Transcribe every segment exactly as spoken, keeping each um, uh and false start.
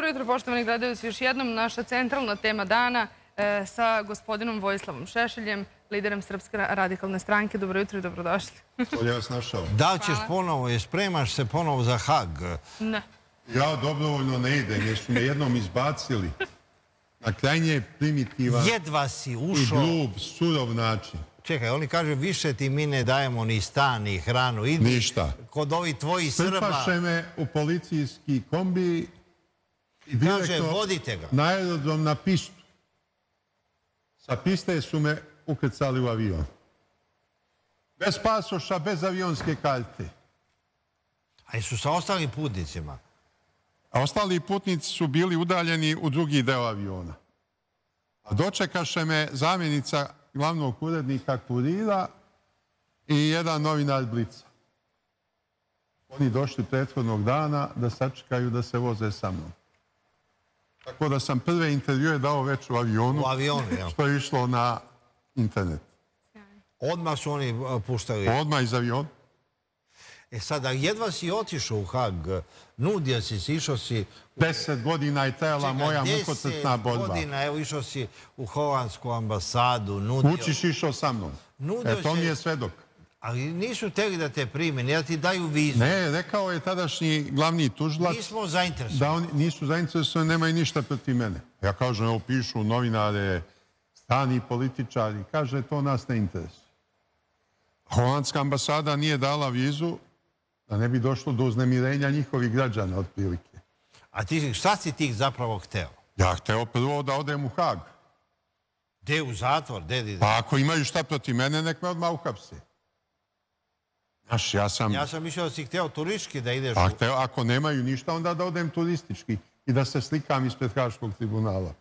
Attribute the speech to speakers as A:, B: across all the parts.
A: jutro, poštovani gledalci, još jednom naša centralna tema dana sa gospodinom Vojislavom Šešeljem, liderom Srpske radikalne stranke. Dobro jutro i dobrodošli.
B: Bolje vas našao.
C: Da li ćeš ponovo, je spremaš se ponovo za Hag?
A: Ne.
B: Ja dobrovoljno ne idem, jer su me jednom izbacili na krajnje primitivan
C: Jedva si
B: i
C: ušao.
B: grub, surov način.
C: Čekaj, oni kažu više ti mi ne dajemo ni stan, ni hranu. Idi
B: Ništa.
C: kod ovih tvojih Srba.
B: Strpaše me u policijski kombi i
C: Kaže,
B: direktno
C: vodite ga.
B: na aerodrom na pistu. Sa piste su me ukrcali u avion. Bez pasoša, bez avionske karte.
C: A jesu sa ostalim putnicima?
B: A ostali putnici su bili udaljeni u drugi deo aviona. A dočekaše me zamjenica glavnog urednika Kurira i jedan novinar Blica. Oni došli prethodnog dana da sačekaju da se voze sa mnom. Tako da sam prve intervjue dao već u avionu,
C: U avionu, jel?
B: što je išlo na internet.
C: Odmah su oni puštali.
B: Odmah iz aviona.
C: E sada, jedva si otišao u Hag, nudio si se, išao si...
B: Deset godina je trajala moja mukotrpna borba.
C: Deset godina, evo, išao si u holandsku ambasadu, nudio...
B: Učiš išao sa mnom. E, to mi je svedok.
C: Ali nisu teli da te prime, ne da ti daju vizu.
B: Ne, rekao je tadašnji glavni tužilac...
C: Nismo zainteresovani.
B: Da oni nisu zainteresovani, nemaju ništa protiv mene. Ja kažem, evo pišu novinare, strani političari. Kaže, to nas ne interesuje. Holandska ambasada nije dala vizu da ne bi došlo do uznemirenja njihovih građana, otprilike.
C: A ti, šta si ti zapravo hteo?
B: Ja hteo prvo da odem u Hag.
C: Gde u zatvor? Gde?
B: Pa ako imaju šta protiv mene, nek me odmah uhapse. Znaš, ja sam...
C: Ja sam mislio da si hteo turistički da ideš...
B: A hteo, ako nemaju ništa, onda da odem turistički i da se slikam ispred Haškog tribunala.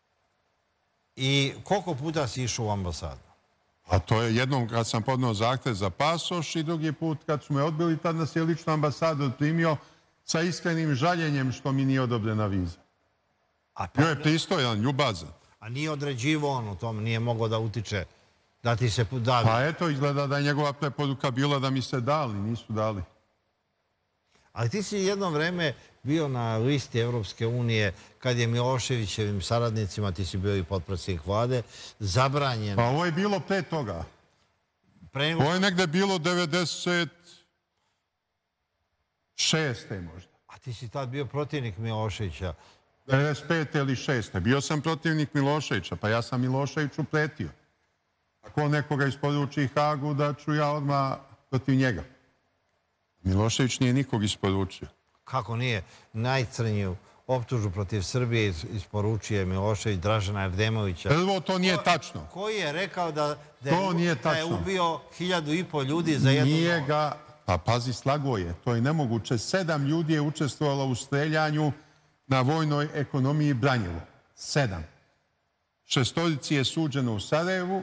C: I koliko puta si išao u ambasadu?
B: A to je jednom kad sam podneo zahtev za pasoš i drugi put kad su me odbili, tad nas je lično ambasador primio sa iskrenim žaljenjem što mi nije odobrena viza. Bio je pristojan, ljubazan.
C: A nije određivo on u tom, nije mogao da utiče da ti se davi?
B: Pa eto, izgleda da je njegova preporuka bila da mi se dali, nisu dali.
C: Ali ti si jedno vreme bio na listi Evropske unije kad je Miloševićevim saradnicima, ti si bio i potpredsjednik vlade, zabranjeno...
B: Pa ovo je bilo pre toga. Ovo je negde bilo devedeset šeste možda.
C: A ti si tad bio protivnik Miloševića.
B: devedeset pete ili šeste. Bio sam protivnik Miloševića, pa ja sam Miloševiću pretio. Ako nekoga isporuči Hagu, da ću ja odmah protiv njega. Milošević nije nikog isporučio.
C: Kako nije? Najcrniju optužu protiv Srbije isporučio je Milošević Dražana Erdemovića.
B: Prvo, to nije tačno.
C: Koji je rekao da je ubio hiljadu i pol ljudi za jednu noć?
B: Nije ga... Pa pazi, slago je. To je nemoguće. Sedam ljudi je učestvovalo u streljanju na vojnoj ekonomiji Branjevo. Sedam. Šestorici je suđeno u Sarajevu,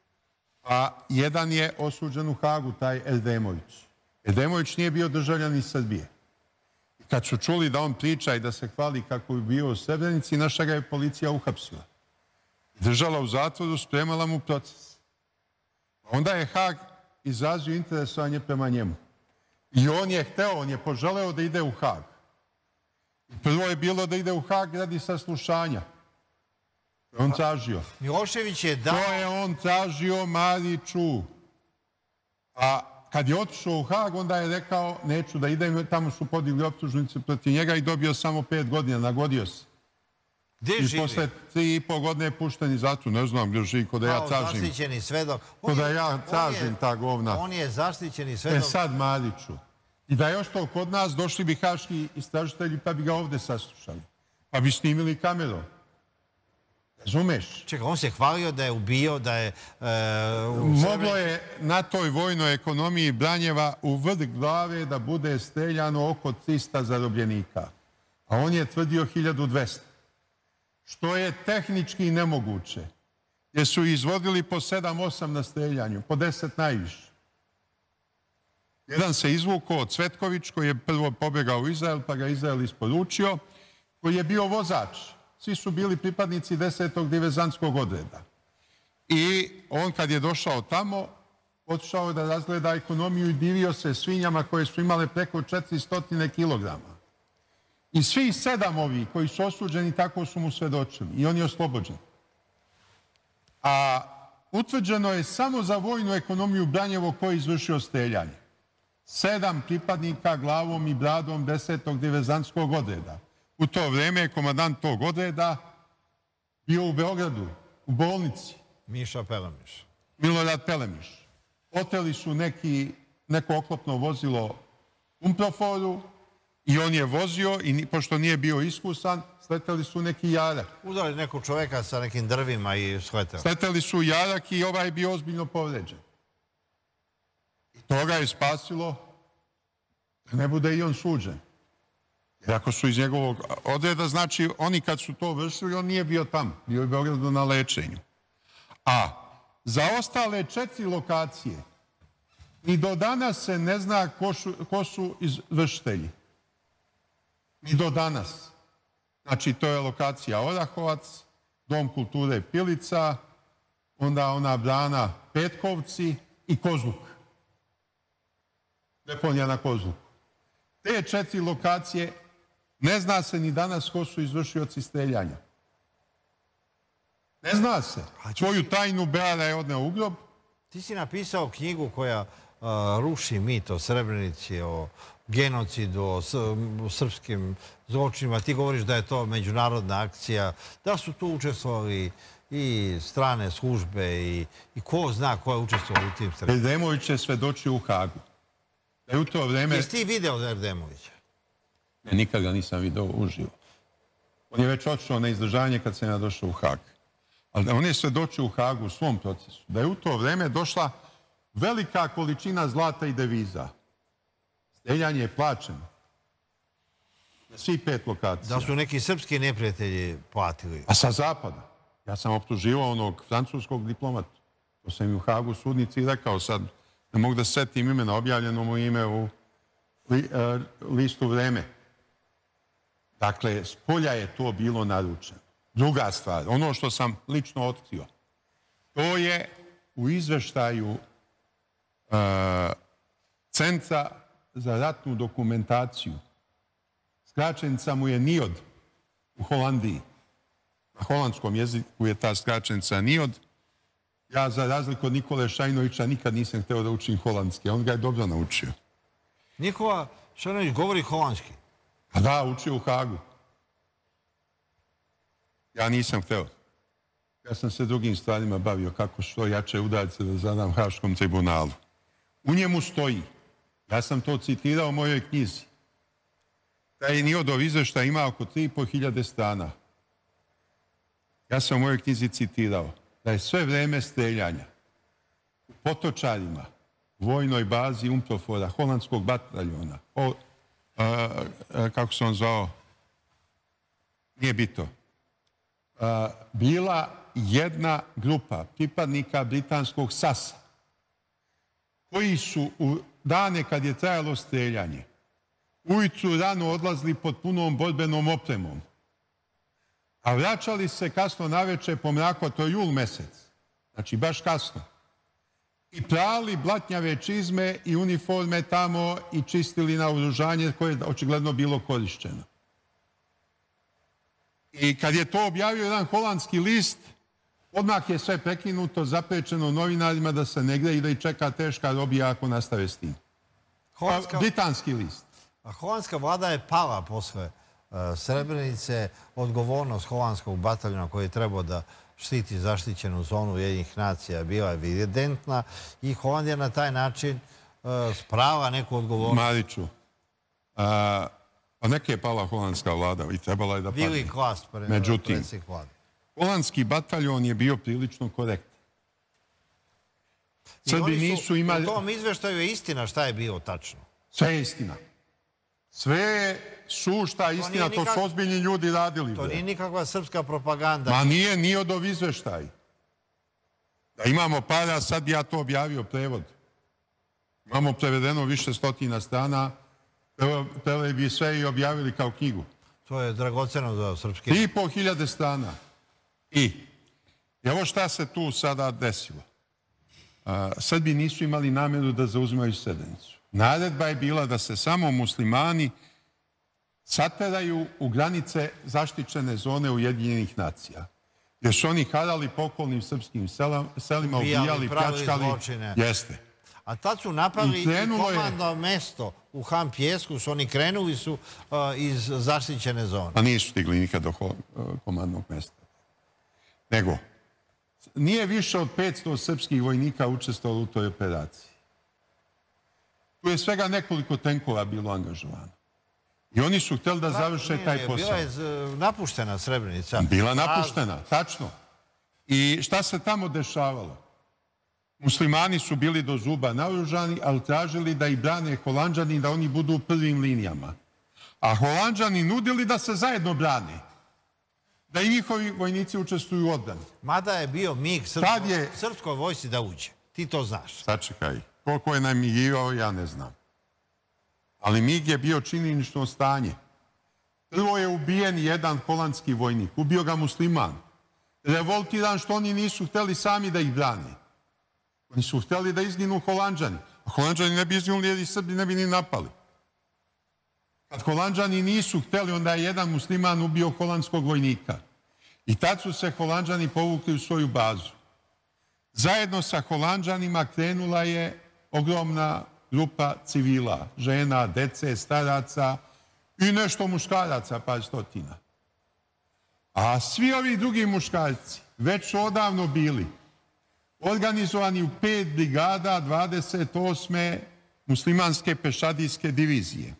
B: a jedan je osuđen u Hagu, taj Erdemović. Erdemović nije bio državljanin Srbije. Kad su čuli da on priča i da se hvali kako je bio u Srebrenici, naša ga je policija uhapsila. Držala u zatvoru, spremala mu proces. Onda je Hag izrazio interesovanje prema njemu. I on je hteo, on je poželeo da ide u Hag. Prvo je bilo da ide u Hag radi saslušanja. On tražio.
C: Milošević je dao...
B: To je on tražio Mariću. A kad je otišao u Hag, onda je rekao, neću da idem, tamo su podigli optužnice protiv njega i dobio samo pet godina, nagodio se.
C: Gde živi?
B: I posle tri i pol godine je pušten iz zatvora, ne znam gdje živi, kod da ja tražim.
C: Kao zaštićeni svedok.
B: Kod da ja tražim ta govna.
C: On je zaštićeni svedok.
B: E sad, Mariću. I da je ostao kod nas, došli bi haški istražitelji pa bi ga ovde saslušali. Pa bi snimili kamerom. Razumeš?
C: Čekaj, on se hvalio da je ubio, da je...
B: Moglo je na toj vojnoj ekonomiji Branjeva u vrh glave da bude streljano oko trista zarobljenika. A on je tvrdio hiljadu dvesta. Što je tehnički nemoguće. Jer su izvodili po sedam osam na streljanju, po deset najviše. Jedan se izvukao, Cvetković, koji je prvo pobjegao u Izrael, pa ga Izrael isporučio, koji je bio vozač. Svi su bili pripadnici desetog diverzantskog odreda. I on kad je došao tamo, otišao da razgleda ekonomiju i divio se svinjama koje su imale preko četiristo kilograma. I svi sedam ovih koji su osuđeni tako su mu svedočili i on je oslobođen. A utvrđeno je samo za vojnu ekonomiju Branjevo ko je izvršio streljanje. Sedam pripadnika glavom i bradom desetog diverzantskog odreda. U to vreme je komandant tog odreda bio u Beogradu, u bolnici.
C: Miša Pelemiš.
B: Milorad Pelemiš. Oteli su neki, neko oklopno vozilo Umproforu i on je vozio i pošto nije bio iskusan, sleteli su neki jarak.
C: Udali nekog čoveka sa nekim drvima i sleteli.
B: Sleteli su jarak i ovaj je bio ozbiljno povređen. I toga je spasilo da ne bude i on suđen. Jer ako su iz njegovog odreda, znači oni kad su to vršili, on nije bio tamo. Bio je u Beogradu na lečenju. A za ostale četiri lokacije ni do danas se ne zna ko su, ko su izvršitelji. Ni do danas. Znači, to je lokacija Orahovac, Dom kulture Pilica, onda ona brana Petkovci i Kozluk. Deponija na Kozluku. Te četiri lokacije ne zna se ni danas ko su izvršioci streljanja. Ne zna se. Svoju tajnu Beara je odneo u grob.
C: Ti si napisao knjigu koja a, ruši mit o Srebrenici, o genocidu, o srpskim zločinima. Ti govoriš da je to međunarodna akcija, da su tu učestvovali i strane službe i, i ko zna ko je učestvovao u tim stvarima.
B: Erdemović je svedočio u Hagu. Da je u to vreme...
C: Jesi ti video Erdemovića?
B: Ne, nikad ga nisam video uživo. On je već otišao na izdržanje kad sam ja došao u Hag. Ali on je svedočio u Hagu u svom procesu. Da je u to vreme došla velika količina zlata i deviza. Streljanje je plaćeno. Na svih pet lokacija.
C: Da su neki srpski neprijatelji platili.
B: A sa zapada. Ja sam optuživao onog francuskog diplomata. To sam i u Hagu sudnici rekao sad. Ne mogu da setim imena, objavljeno mu ime u li, uh, listu Vreme. Dakle, s polja je to bilo naručeno. Druga stvar, ono što sam lično otkrio, to je u izveštaju uh, Centra za ratnu dokumentaciju. Skraćenica mu je N I O D u Holandiji. Na holandskom jeziku je ta skraćenica N I O D. Ja, za razliku od Nikole Šajnovića, nikad nisam hteo da učim holandski. On ga je dobro naučio.
C: Nikola Šajnović govori holandski?
B: A da, učio u Hagu. Ja nisam hteo. Ja sam se drugim stvarima bavio kako što jače udarce da zadam Haškom tribunalu. U njemu stoji. Ja sam to citirao u mojoj knjizi. Taj N I O D-ov izveštaj ima oko tri i po hiljade strana. Ja sam u mojoj knjizi citirao da je sve vreme streljanja u Potočarima, vojnoj bazi Umprofora, holandskog bataljona, o, a, a, kako se on zvao, nije bito, a, bila jedna grupa pripadnika britanskog S A S-a koji su u dane kad je trajalo streljanje ujutru rano odlazili pod punom borbenom opremom, a vraćali se kasno naveče po mraku, a to je jul mesec, znači baš kasno, i prali blatnjave čizme i uniforme tamo i čistili naoružanje koje je očigledno bilo korišćeno. I kad je to objavio jedan holandski list, odmah je sve prekinuto, zaprečeno novinarima da se ne gre i da ih čeka teška robija ako nastave s tim. Holandska... Britanski list.
C: A holandska vlada je pala posle Srebrenice. Odgovornost holandskog bataljona koji je trebao da štiti zaštićenu zonu Ujedinjenih nacija bila je evidentna i Holandija na taj način sprava neku odgovornost.
B: Mariću, a, a neke je pala holandska vlada i trebala je da padne.
C: Bili Klast,
B: međutim, holandski bataljon je bio prilično korektan. Srbi nisu imali...
C: U tom izveštaju je istina šta je bilo tačno.
B: Sve je istina. Sve je sušta istina, to, to su ozbiljni ljudi radili.
C: To nije nikakva srpska propaganda.
B: Ma nije, nije od ov izveštaj. Da imamo para, sad bi ja to objavio prevod. Imamo prevedeno više stotina strana, preveli bi sve i objavili kao knjigu.
C: To je dragoceno za srpski...
B: Tri i po hiljade strana. I evo šta se tu sada desilo. A, Srbi nisu imali namjeru da zauzimaju Srebrenicu. Naredba je bila da se samo muslimani sateraju u granice zaštićene zone Ujedinjenih nacija. Jer su oni harali po okolnim srpskim selima, ubijali, pljačkali. Jeste.
C: A tad su napali i komandno mesto u Han Pjesku, su oni krenuli su iz zaštićene zone.
B: A nisu stigli nikad do komandnog mesta. Nego, nije više od petsto srpskih vojnika učestvovalo u toj operaciji. Tu je svega nekoliko tenkova bilo angažovano. I oni su htjeli da završe taj posao.
C: Bila je napuštena Srebrenica.
B: Bila napuštena, tačno. I šta se tamo dešavalo? Muslimani su bili do zuba naoružani, ali tražili da ih brane Holanđani, da oni budu u prvim linijama. A Holanđani nudili da se zajedno brane. Da i njihovi vojnici učestvuju u odbrani.
C: Mada je bio mig srpskoj vojsci da uđe. Ti to znaš.
B: Sačekaj. Koliko je namigivao, ja ne znam. Ali mig je bio činjenično stanje. Prvo je ubijen jedan holandski vojnik. Ubio ga musliman. Revoltiran što oni nisu htjeli sami da ih brane. Oni su htjeli da izginu Holanđani. A Holanđani ne bi izginuli jer i Srbi ne bi ni napali. Kad Holanđani nisu htjeli, onda je jedan musliman ubio holandskog vojnika. I tad su se Holanđani povukli u svoju bazu. Zajedno sa Holanđanima krenula je ogromna grupa civila, žena, dece, staraca i nešto muškaraca, par stotina. A svi ovi drugi muškarci već su odavno bili organizovani u pet brigada dvadeset osme muslimanske pešadijske divizije.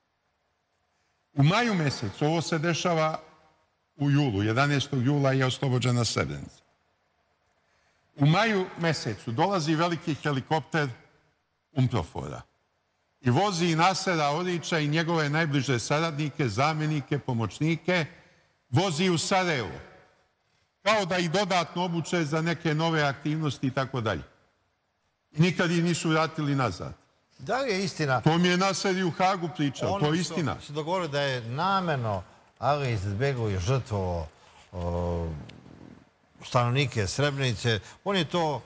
B: U maju mesecu, ovo se dešava u julu, jedanaestog jula je oslobođena Srebrenica. U maju mesecu dolazi veliki helikopter Umprofora i vozi Nasera Orića i njegove najbliže saradnike, zamenike, pomoćnike, vozi u Sarajevo, kao da ih dodatno obuče za neke nove aktivnosti i tako dalje. I nikad ih nisu vratili nazad.
C: Da li je istina?
B: To mi je Naser i u Hagu pričao, to je istina.
C: Ono što se dogovorio da je namjerno Ali Izetbegović žrtvovao stanovnike Srebrenice, on je to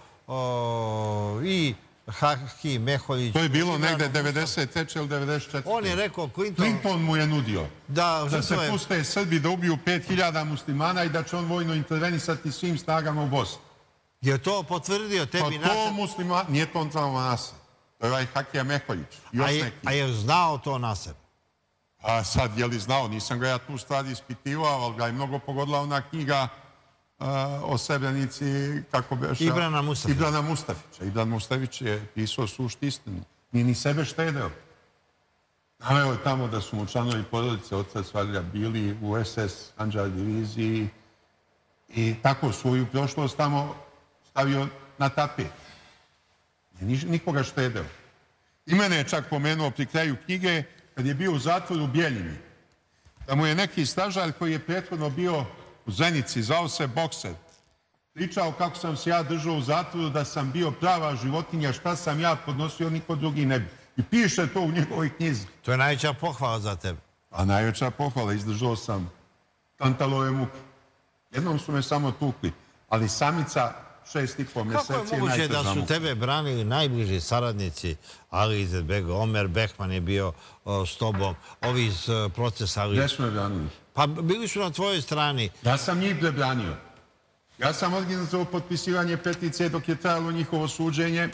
C: i Haki, Meholjić...
B: To je bilo negde devedeset treće ili devedeset četvrte
C: On je rekao, Clinton...
B: Clinton mu je nudio da se puste Srbi da ubiju pet hiljada muslimana i da će on vojno intervenisati svim snagama u Bosni.
C: Je to potvrdio tebi Nasser?
B: Pa to muslima... Nije to on samo Nasser. To je ovaj Hakija Meholjić.
C: A je znao to Nasser?
B: A sad, je li znao? Nisam ga ja tu stvari ispitivao, ali ga je mnogo pogodila ona knjiga o Srebrenici, kako beša...
C: Ibrana Mustafića.
B: Ibrana Mustafića. Ibran Mustafić je pisao suštu istinu. Nije ni sebe štedeo. Naveo je tamo da su mu članovi porodice oca Cvalja bili u es es Handžar diviziji i tako svoju prošlost tamo stavio na tapet. Nije nikoga štedeo. I mene je čak pomenuo pri kraju knjige kad je bio u zatvoru u Bjeljini. Da mu je neki stražar koji je prethodno bio u Zenici, zvao se Bokser, pričao kako sam se ja držao u zatvoru, da sam bio prava životinja, šta sam ja podnosio, niko drugi ne bi. I piše to u njegovoj knjizi.
C: To je najveća pohvala za tebe.
B: A najveća pohvala, izdržao sam tantalove muke. Jednom su me samo tukli, ali samica šest i po mjeseci je najteža muka.
C: Kako je moguće da su tebe branili najbliži saradnici, Ali Izetbegović, Omer Behman je bio s tobom, ovi iz procesa...
B: Gdje su me branili?
C: Pa bili su na tvojoj strani.
B: Ja sam njih prebranio. Ja sam organizovao potpisivanje peticije dok je trajalo njihovo suđenje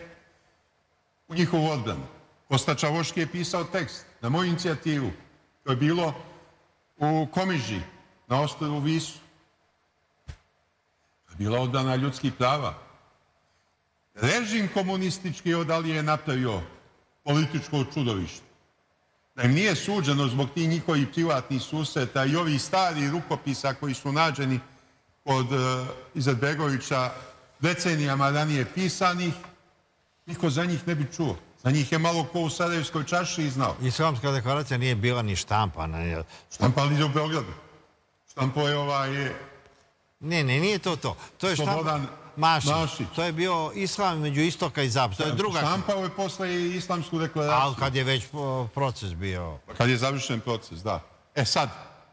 B: u njihovu odbranu. Kosta Čavoški je pisao tekst na moju inicijativu. To je bilo u Komiži, na ostrvu Visu. To je bila odbrana ljudskih prava. Režim komunistički odali je napravio političko čudovište. Da im nije suđeno zbog tih njihovih privatnih susreta i ovih starih rukopisa koji su nađeni od Izetbegovića decenijama ranije pisanih, niko za njih ne bi čuo. Za njih je malo ko u Sarajevskoj čaši znao.
C: Islamska deklaracija nije bila ni štampana.
B: Štampali je u Beogradu. Štampo je ovaj...
C: Ne, ne, nije to to. To je
B: Slobodan
C: Mašić. To je bio islam među istoka i zapada. To je druga...
B: Štampao je posle i islamsku deklaraciju.
C: Ali kad je već proces bio...
B: Kad je završen proces, da. E sad,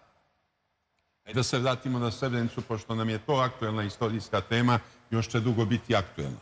B: da se vratimo na Srebrenicu, pošto nam je to aktuelna istorijska tema, još će dugo biti aktuelna.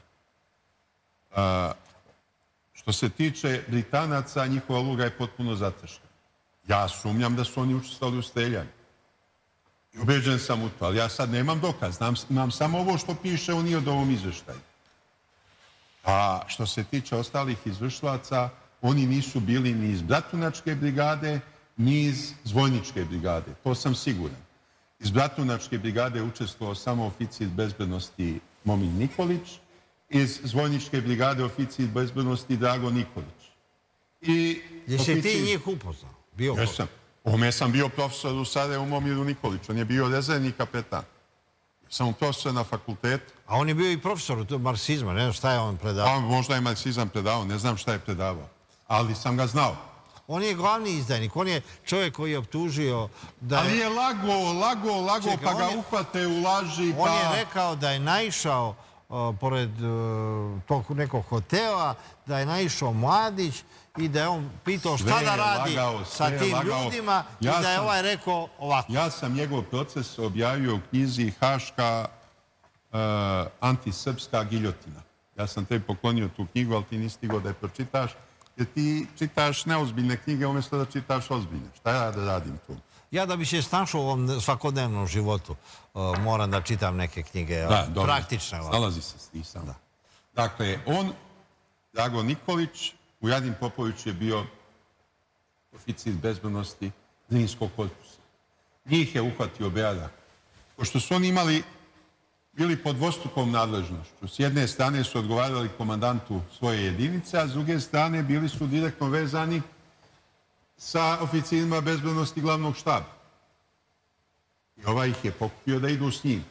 B: Što se tiče Britanaca, njihova uloga je potpuno zatešena. Ja sumnjam da su oni učestvovali u streljanju. I ubeđen sam u to, ali ja sad nemam dokaz. Znam, imam samo ovo što piše u Nijodovom izveštaju. A što se tiče ostalih izvršilaca, oni nisu bili ni iz Bratunačke brigade, ni iz Zvojničke brigade. To sam siguran. Iz Bratunačke brigade učestvovao samo oficir bezbednosti Momin Nikolić, iz Zvojničke brigade oficir bezbednosti Drago Nikolić. I
C: Jesi
B: oficir...
C: ti njih upoznao? Bio
B: Jesam. Ome sam bio profesor u Sarajevu Momiru Nikolić. On je bio rezervni kapetan. Sam profesor na fakultetu.
C: A on je bio i profesor marksizma, ne znam šta je on predavao.
B: A možda je marksizam predavao, ne znam šta je predavao. Ali sam ga znao.
C: On je glavni izdajnik, on je čovjek koji je optužio da...
B: Ali je lago, lago, lago,
C: Čekaj,
B: pa ga
C: on je-
B: uhvate u laži,
C: On
B: pa...
C: je rekao da je naišao uh, pored uh, tog nekog hotela, da je naišao Mladić i da je on pitao
B: Sve
C: šta da
B: je
C: radi
B: lagao,
C: sa
B: sve je
C: tim
B: lagao.
C: ljudima i
B: Ja
C: da je
B: sam-
C: ovaj rekao ovako.
B: Ja sam njegov proces objavio u knjizi Haška uh, antisrpska giljotina. Ja sam tebi poklonio tu knjigu, ali ti nisi stigao da je pročitaš, jer ti čitaš neozbiljne knjige umjesto da čitaš ozbiljne. Šta ja da radim tu?
C: Ja da bi se snašao u ovom svakodnevnom životu, uh, moram da čitam neke knjige,
B: Da, dobro.
C: praktične. ovako.
B: Snalazi se s tim sam. Dakle, on, Drago Nikolić, u Jadin Popović je bio oficir bezbednosti Zrinskog korpusa. Njih je uhvatio Beada. Pošto su oni imali, bili pod dvostrukom nadležnošću. S jedne strane su odgovarali komandantu svoje jedinice, a s druge strane bili su direktno vezani sa oficirima bezbednosti glavnog štaba. I ovaj ih je pokupio da idu s njim.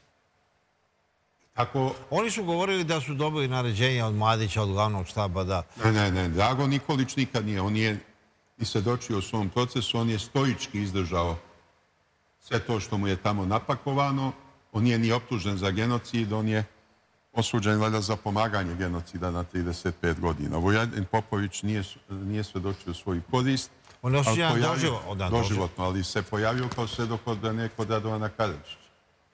B: Tako,
C: Oni su govorili da su dobili naređenje od Mladića, od glavnog štaba, da...
B: ne, ne, ne, Drago Nikolić nikad nije. On je i svedočio u svom procesu, on je stoički izdržao sve to što mu je tamo napakovano. On nije ni optužen za genocid, on je osuđen valjda za pomaganje genocida na trideset pet godina. Vojadin Popović nije, nije svedočio svoju korist.
C: On je
B: ali
C: osuđen
B: pojavio-
C: doživo- da,
B: doživotno, ali se pojavio kao svedok odbrane kod Radovana Karadžića.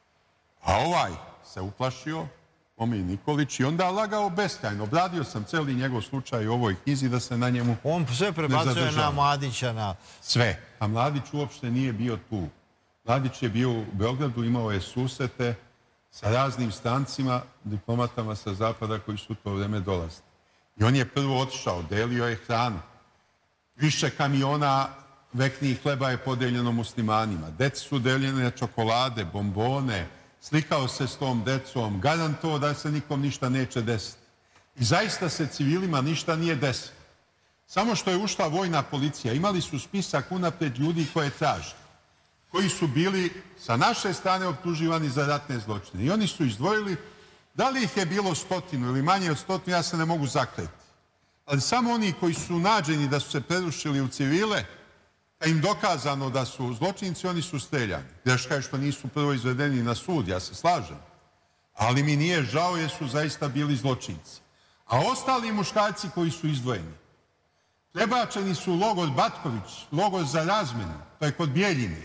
B: A ovaj se uplašio, Momin Nikolić, i onda lagao beskrajno. Obradio sam celi njegov slučaj u ovoj knjizi da se na njemu
C: On sve prebacuje na
B: zadržava.
C: Mladića, na...
B: sve. A Mladić uopšte nije bio tu. Mladić je bio u Beogradu, imao je susrete sa raznim strancima, diplomatama sa zapada koji su u to vreme dolazili. I on je prvo otišao, delio je hranu. Više kamiona veknih hleba je podeljeno muslimanima. Deci su deljene čokolade, bombone, slikao se s tom decom, garantovao da se nikom ništa neće desiti. I zaista se civilima ništa nije desilo. Samo što je ušla vojna policija, imali su spisak unapred ljudi koje traže, koji su bili sa naše strane optuživani za ratne zločine. I oni su izdvojili, da li ih je bilo stotinu ili manje od stotinu, ja se ne mogu zakleti. Ali samo oni koji su nađeni da su se prerušili u civile, a im dokazano da su zločinci, oni su streljani. Greška je što nisu prvo izvedeni na sud, ja se slažem. Ali mi nije žao jer su zaista bili zločinci. A ostali muškarci koji su izdvojeni, prebačeni su u logor Batković, logor za razmenu, to je kod Bijeljine.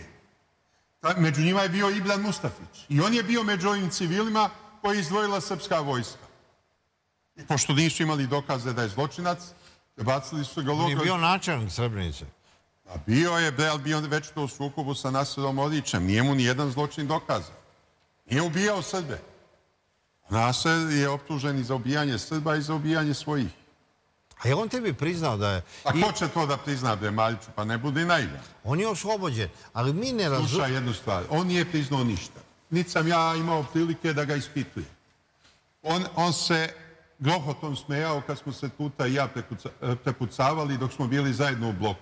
B: Među njima je bio Ibran Mustafić. I on je bio među ovim civilima koji je izdvojila srpska vojska. I pošto nisu imali dokaze da je zločinac, prebacili su ga u
C: On je
B: logor...
C: bio načelnik Srebrenice.
B: A bio je, bre, ali bio već to u sukobu sa Naserom Orićem. Nije mu ni jedan zločin dokazan. Nije ubijao Srbe. Naser je optužen i za ubijanje Srba i za ubijanje svojih.
C: A je on tebi priznao da je...
B: A
C: I
B: ko će to da prizna, bre, Mariću? Pa ne budi naivan.
C: on je oslobođen, ali mi ne razumijemo...
B: Slušaj jednu stvar. On nije priznao ništa. Niti sam ja imao prilike da ga ispitujem. On, on se grohotom smejao kad smo se tuta i ja prekuca, prepucavali dok smo bili zajedno u bloku.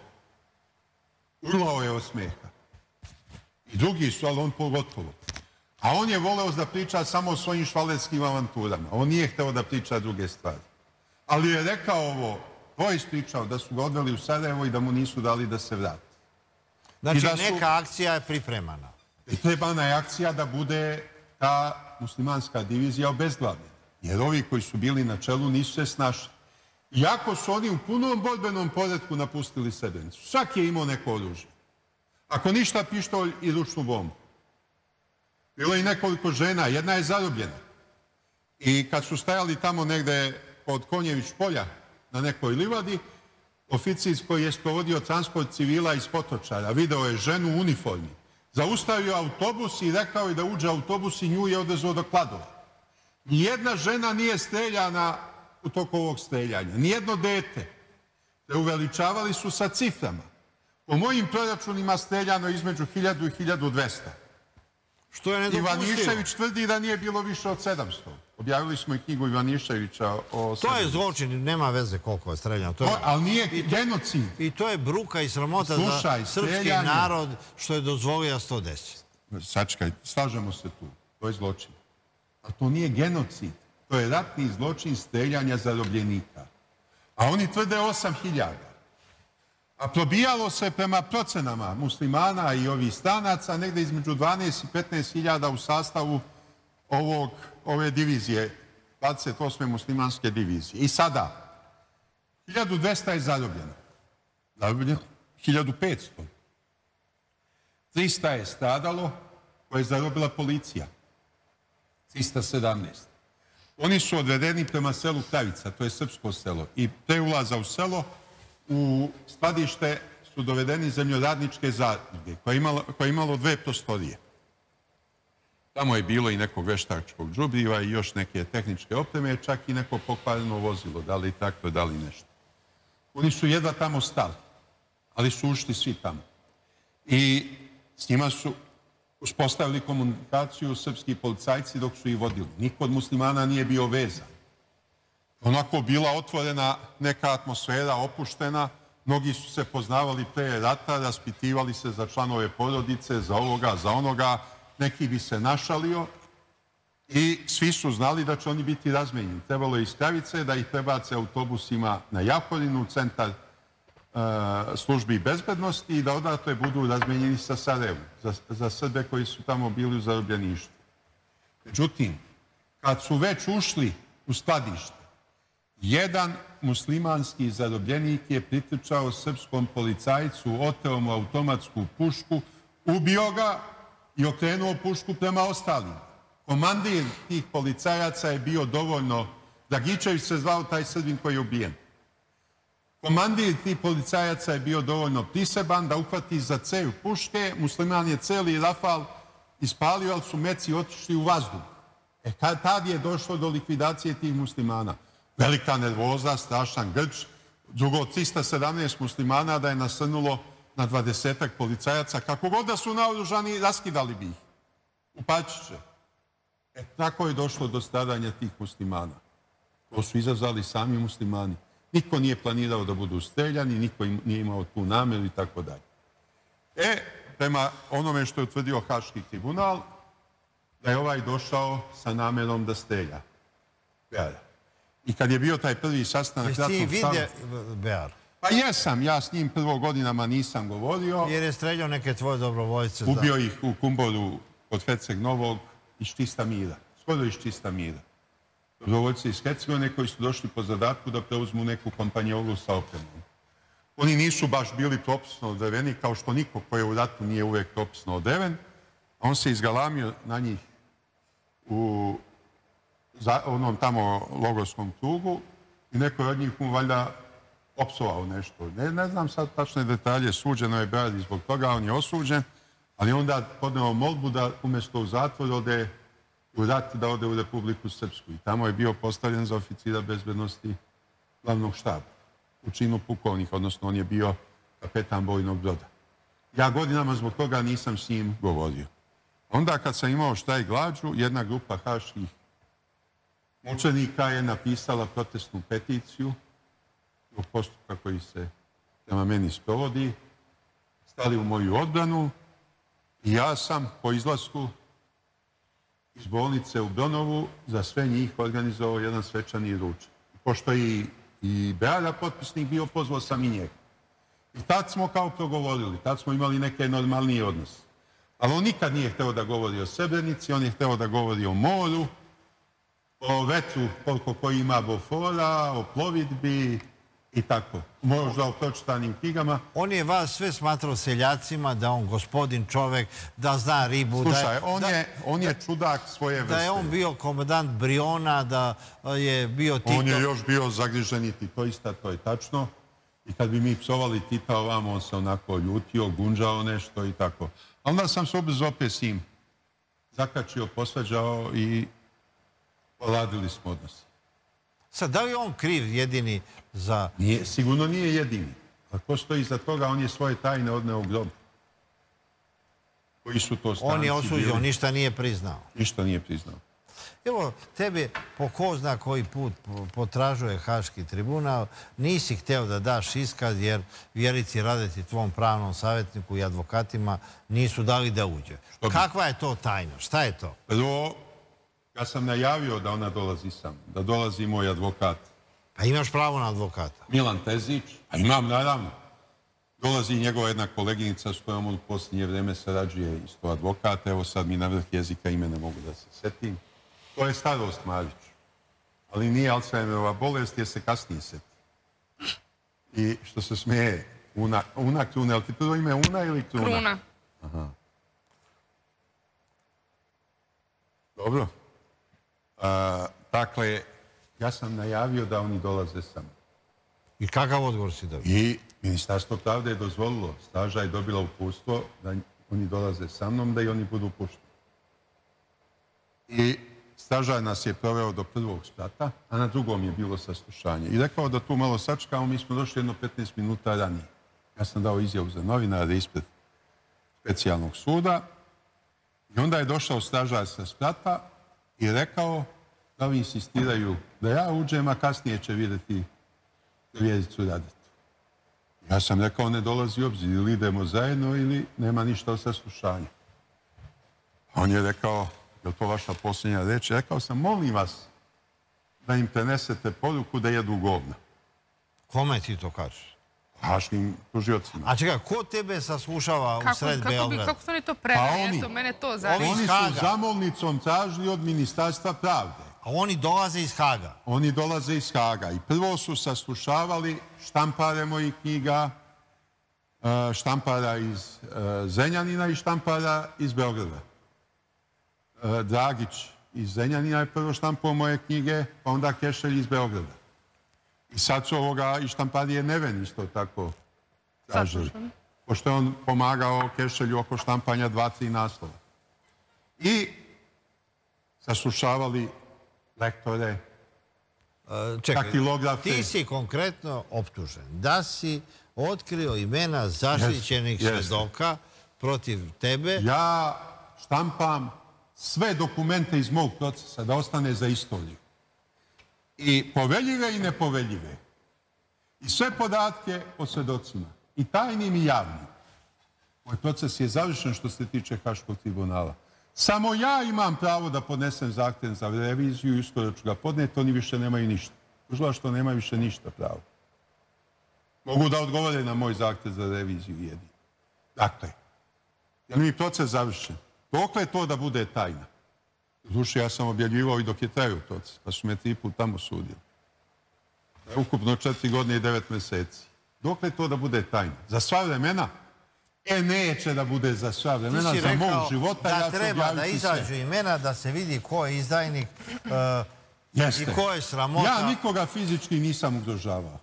B: Urlao je od smeha. I drugi su, ali on pogotovo. A on je voleo da priča samo o svojim švalerskim avanturama. On nije hteo da priča druge stvari. Ali je rekao ovo, ovo je ispričao da su ga odveli u Sarajevo i da mu nisu dali da se vrati.
C: Znači,
B: I da su-
C: neka akcija je pripremana.
B: I trebana je akcija da bude ta muslimanska divizija obezglavljena. Jer ovi koji su bili na čelu nisu se snašli. Iako su oni u punom borbenom poretku napustili Srebrenicu. Svaki je imao neko oružje. Ako ništa, pištolj i ručnu bombu. Bilo je i nekoliko žena, jedna je zarobljena. I kad su stajali tamo negde od Konjević polja na nekoj livadi, oficir koji je sprovodio transport civila iz Potočara, video je ženu u uniformi, zaustavio autobus i rekao je da uđe autobus i nju je odvezao do Kladova. Nijedna žena nije streljana u toku ovog streljanja, nijedno dete. Uveličavali su sa ciframa. Po mojim proračunima streljano između hiljadu i hiljadu dvesta.
C: Što je nedopustivo?
B: Ivanišević tvrdi da nije bilo više od sedamsto. Objavili smo i knjigu Ivaniševića o...
C: To je zločin, nema veze koliko je streljano.
B: Ali nije genocid.
C: I to je bruka i sramota za srpski narod što je dozvolio da se to desi.
B: Sačekaj, slažemo se tu. To je zločin. A to nije genocid. To je ratni zločin streljanja zarobljenika. A oni tvrde osam hiljada. A probijalo se prema procenama muslimana i ovih stranaca negde između dvanaest i petnaest hiljada u sastavu ovog, ove divizije, dvadeset osme muslimanske divizije. I sada, hiljadu dvesta je zarobljeno. Zarobljeno hiljadu petsto. trista je stradalo, koje je zarobila policija. trista sedamnaest. Oni su odvedeni prema selu Kravica, to je srpsko selo. I pre ulaza u selo, u skladište su dovedeni zemljoradničke zadruge, koja je imalo dve prostorije. Tamo je bilo i nekog veštačkog đubriva i još neke tehničke opreme, čak i neko pokvareno vozilo, da li traktor, da li nešto. Oni su jedva tamo stali, ali su ušli svi tamo. I s njima su uspostavili komunikaciju srpski policajci dok su ih vodili. Niko od muslimana nije bio vezan. Onako bila otvorena neka atmosfera, opuštena. Mnogi su se poznavali pre rata, raspitivali se za članove porodice, za ovoga, za onoga. Neki bi se našalio i svi su znali da će oni biti razmenjeni. Trebalo je iz Kravice da ih prebace autobusima na Jahodinu, centar službi bezbednosti i da odatle budu razmenjeni sa Sarajevom za Srbe koji su tamo bili u zarobljeništvu. Međutim, kad su već ušli u skladište, jedan muslimanski zarobljenik je pritrčao srpskom policajcu, oteo mu automatsku pušku, ubio ga i okrenuo pušku prema ostalim. Komandir tih policajaca je bio dovoljno, Dragičević se zvao taj Srbin koji je ubijen. Komandir tih policajaca je bio dovoljno priseban da uhvati za cev puške, musliman je celi rafal ispalio, ali su meci otišli u vazduh. E tad je došlo do likvidacije tih muslimana. Velika nervoza, strašan grč, drugo trista sedamnaest muslimana da je nasrnulo na dvadesetak policajaca, kako god da su naoružani, raskidali bi ih u pačiće. E tako je došlo do stradanja tih muslimana. To su izazvali sami muslimani. Niko nije planirao da budu streljani, niko nije imao tu nameru i tako dalje. E, prema onome što je utvrdio Haški tribunal, da je ovaj došao sa namerom da strelja Beara. I kad je bio taj prvi sastanak...
C: Jesi ti vidio Bear?
B: Pa jesam, ja s njim prvo godinama nisam govorio.
C: Jer je streljao neke tvoje dobrovoljce.
B: Ubio ih u Kumboru kod Herceg Novog iz čista mira. Skoro iz čista mira. Dobrovoljci iz Hercegovine koji su došli po zadatku da preuzmu neku kompanjolu sa opremom. Oni nisu baš bili propisno odeveni, kao što niko koji je u ratu nije uvek propisno odeven. On se izgalamio na njih u onom tamo logorskom krugu i neko je od njih mu valjda opsovao nešto. Ne znam sad tačne detalje, suđeno je Bear i zbog toga, on je osuđen, ali onda podneo molbu da umjesto u zatvor ode u rat, da ode u Republiku Srpsku. I tamo je bio postavljen za oficira bezbednosti glavnog štaba u činu pukovnih, odnosno on je bio kapetan bojnog broda. Ja godinama zbog toga nisam s njim govorio. Onda kad sam imao štrajk glađu, jedna grupa haških mučenika je napisala protestnu peticiju u postupka koji se prema meni sprovodi, stali u moju odbranu i ja sam po izlasku iz bolnice u Bronovu za sve njih organizovao jedan svečani ručak. Pošto je i Beara potpisnik bio, pozvao sam i njega. I tad smo kao progovorili, tad smo imali neke normalnije odnose. Ali on nikad nije hteo da govori o Srebrenici, on je hteo da govori o moru, o vetru koliko koji ima bofora, o plovidbi i tako. Možda o pročitanim knjigama.
C: On je vas sve smatrao seljacima, da on gospodin čovek, da zna ribu.
B: Slušaj, on je čudak svoje vrste.
C: Da je on bio komandant Briona, da je bio Tito.
B: On je još bio zagriženi titoista, to je tačno. I kad bi mi psovali Tita ovamo, on se onako ljutio, gunđao nešto i tako. A onda sam se obrzo opet s njim zakačio, posvađao i poladili smo odnos.
C: Sad, da li je on kriv jedini za...
B: Nije, sigurno nije jedini. A ko stoji iza toga, on je svoje tajne odneo u grob. Koji su to stanci
C: On je osuđen,
B: bili?
C: ništa nije priznao.
B: Ništa nije priznao.
C: Evo, tebe po ko zna koji put potražuje Haški tribunal, nisi hteo da daš iskaz jer Vjerici Radeti, tvom pravnom savjetniku i advokatima nisu dali da uđe. Kakva je to tajna? Šta je to?
B: Prvo, ja sam najavio da ona dolazi sam, da dolazi moj advokat.
C: Pa imaš pravo na advokata.
B: Milan Tezić, a imam naravno. Dolazi njegova jedna koleginica s kojom on u posljednje vreme sarađuje isto advokat. Evo sad mi na vrh jezika ime ne mogu da se setim. To je starost, Marić. Ali nije Alzheimerova bolest jer se kasnije seti. I što se smeje, Una, Una Kruna, je li ti prvo ime Una ili Kruna?
A: Kruna.
B: Aha. Dobro. A, dakle, ja sam najavio da oni dolaze sami.
C: I kakav odgovor si dobio?
B: I Ministarstvo pravde je dozvolilo, straža je dobila uputstvo da oni dolaze sa mnom, da i oni budu pušteni. I stražar nas je proveo do prvog sprata, a na drugom je bilo saslušanje. I rekao da tu malo sačekamo, mi smo došli jedno petnaest minuta ranije. Ja sam dao izjavu za novinare ispred specijalnog suda i onda je došao stražar sa sprata i rekao da li insistiraju da ja uđem, a kasnije će vidjeti Vjericu Radetu. Ja sam rekao, ne dolazi u obzir, ili idemo zajedno ili nema ništa o saslušanju. On je rekao, je li to vaša posljednja reč? Rekao sam, molim vas da im prenesete poruku da jedu govna.
C: Kome ti to kažeš?
B: Haškim tužiocima.
C: A čekaj, ko tebe saslušava u sred Beograda?
A: Kako su oni to
B: Pa
A: preneli?
B: oni.
A: Eto, mene to zanima.
B: Oni su zamolnicom tražili od Ministarstva pravde.
C: A oni dolaze iz Haga?
B: Oni dolaze iz Haga. I prvo su saslušavali štampare mojih knjiga, štampara iz Zrenjanina i štampara iz Beograda. Dragić iz Zrenjanina je prvo štampao moje knjige, pa onda Kešelj iz Beograda. I sad su ovoga i štamparije Neven isto tako tražili. Pošto je on pomagao Kešelju oko štampanja dva, tri naslova. I saslušavali lektore, daktilografe.
C: Ti si konkretno optužen da si otkrio imena zaštićenih svedoka protiv tebe.
B: Ja štampam sve dokumente iz mog procesa da ostane za istoriju. I poveljive i nepoveljive. I sve podatke o svedocima. I tajnim i javnim. Moj proces je završen što se tiče Haškog tribunala. Samo ja imam pravo da podnesem zahtev za reviziju i uskoro ću ga podneti, oni više nemaju ništa. Tužilaštvo nema više ništa pravo. Mogu da odgovore na moj zahtev za reviziju jedin. Dakle, je li mi proces završen? Dokle je to da bude tajna? Duše, ja sam objavljivao i dok je trajao proces, pa su me tri put tamo sudili. Ukupno četiri godine i devet meseci. Dokle je to da bude tajna? Za sva vremena? E, neće da bude za sva vremena, za mog života.
C: Da treba da izađu imena, da se vidi ko je izdajnik i ko je sramota.
B: Ja nikoga fizički nisam ugrožavao.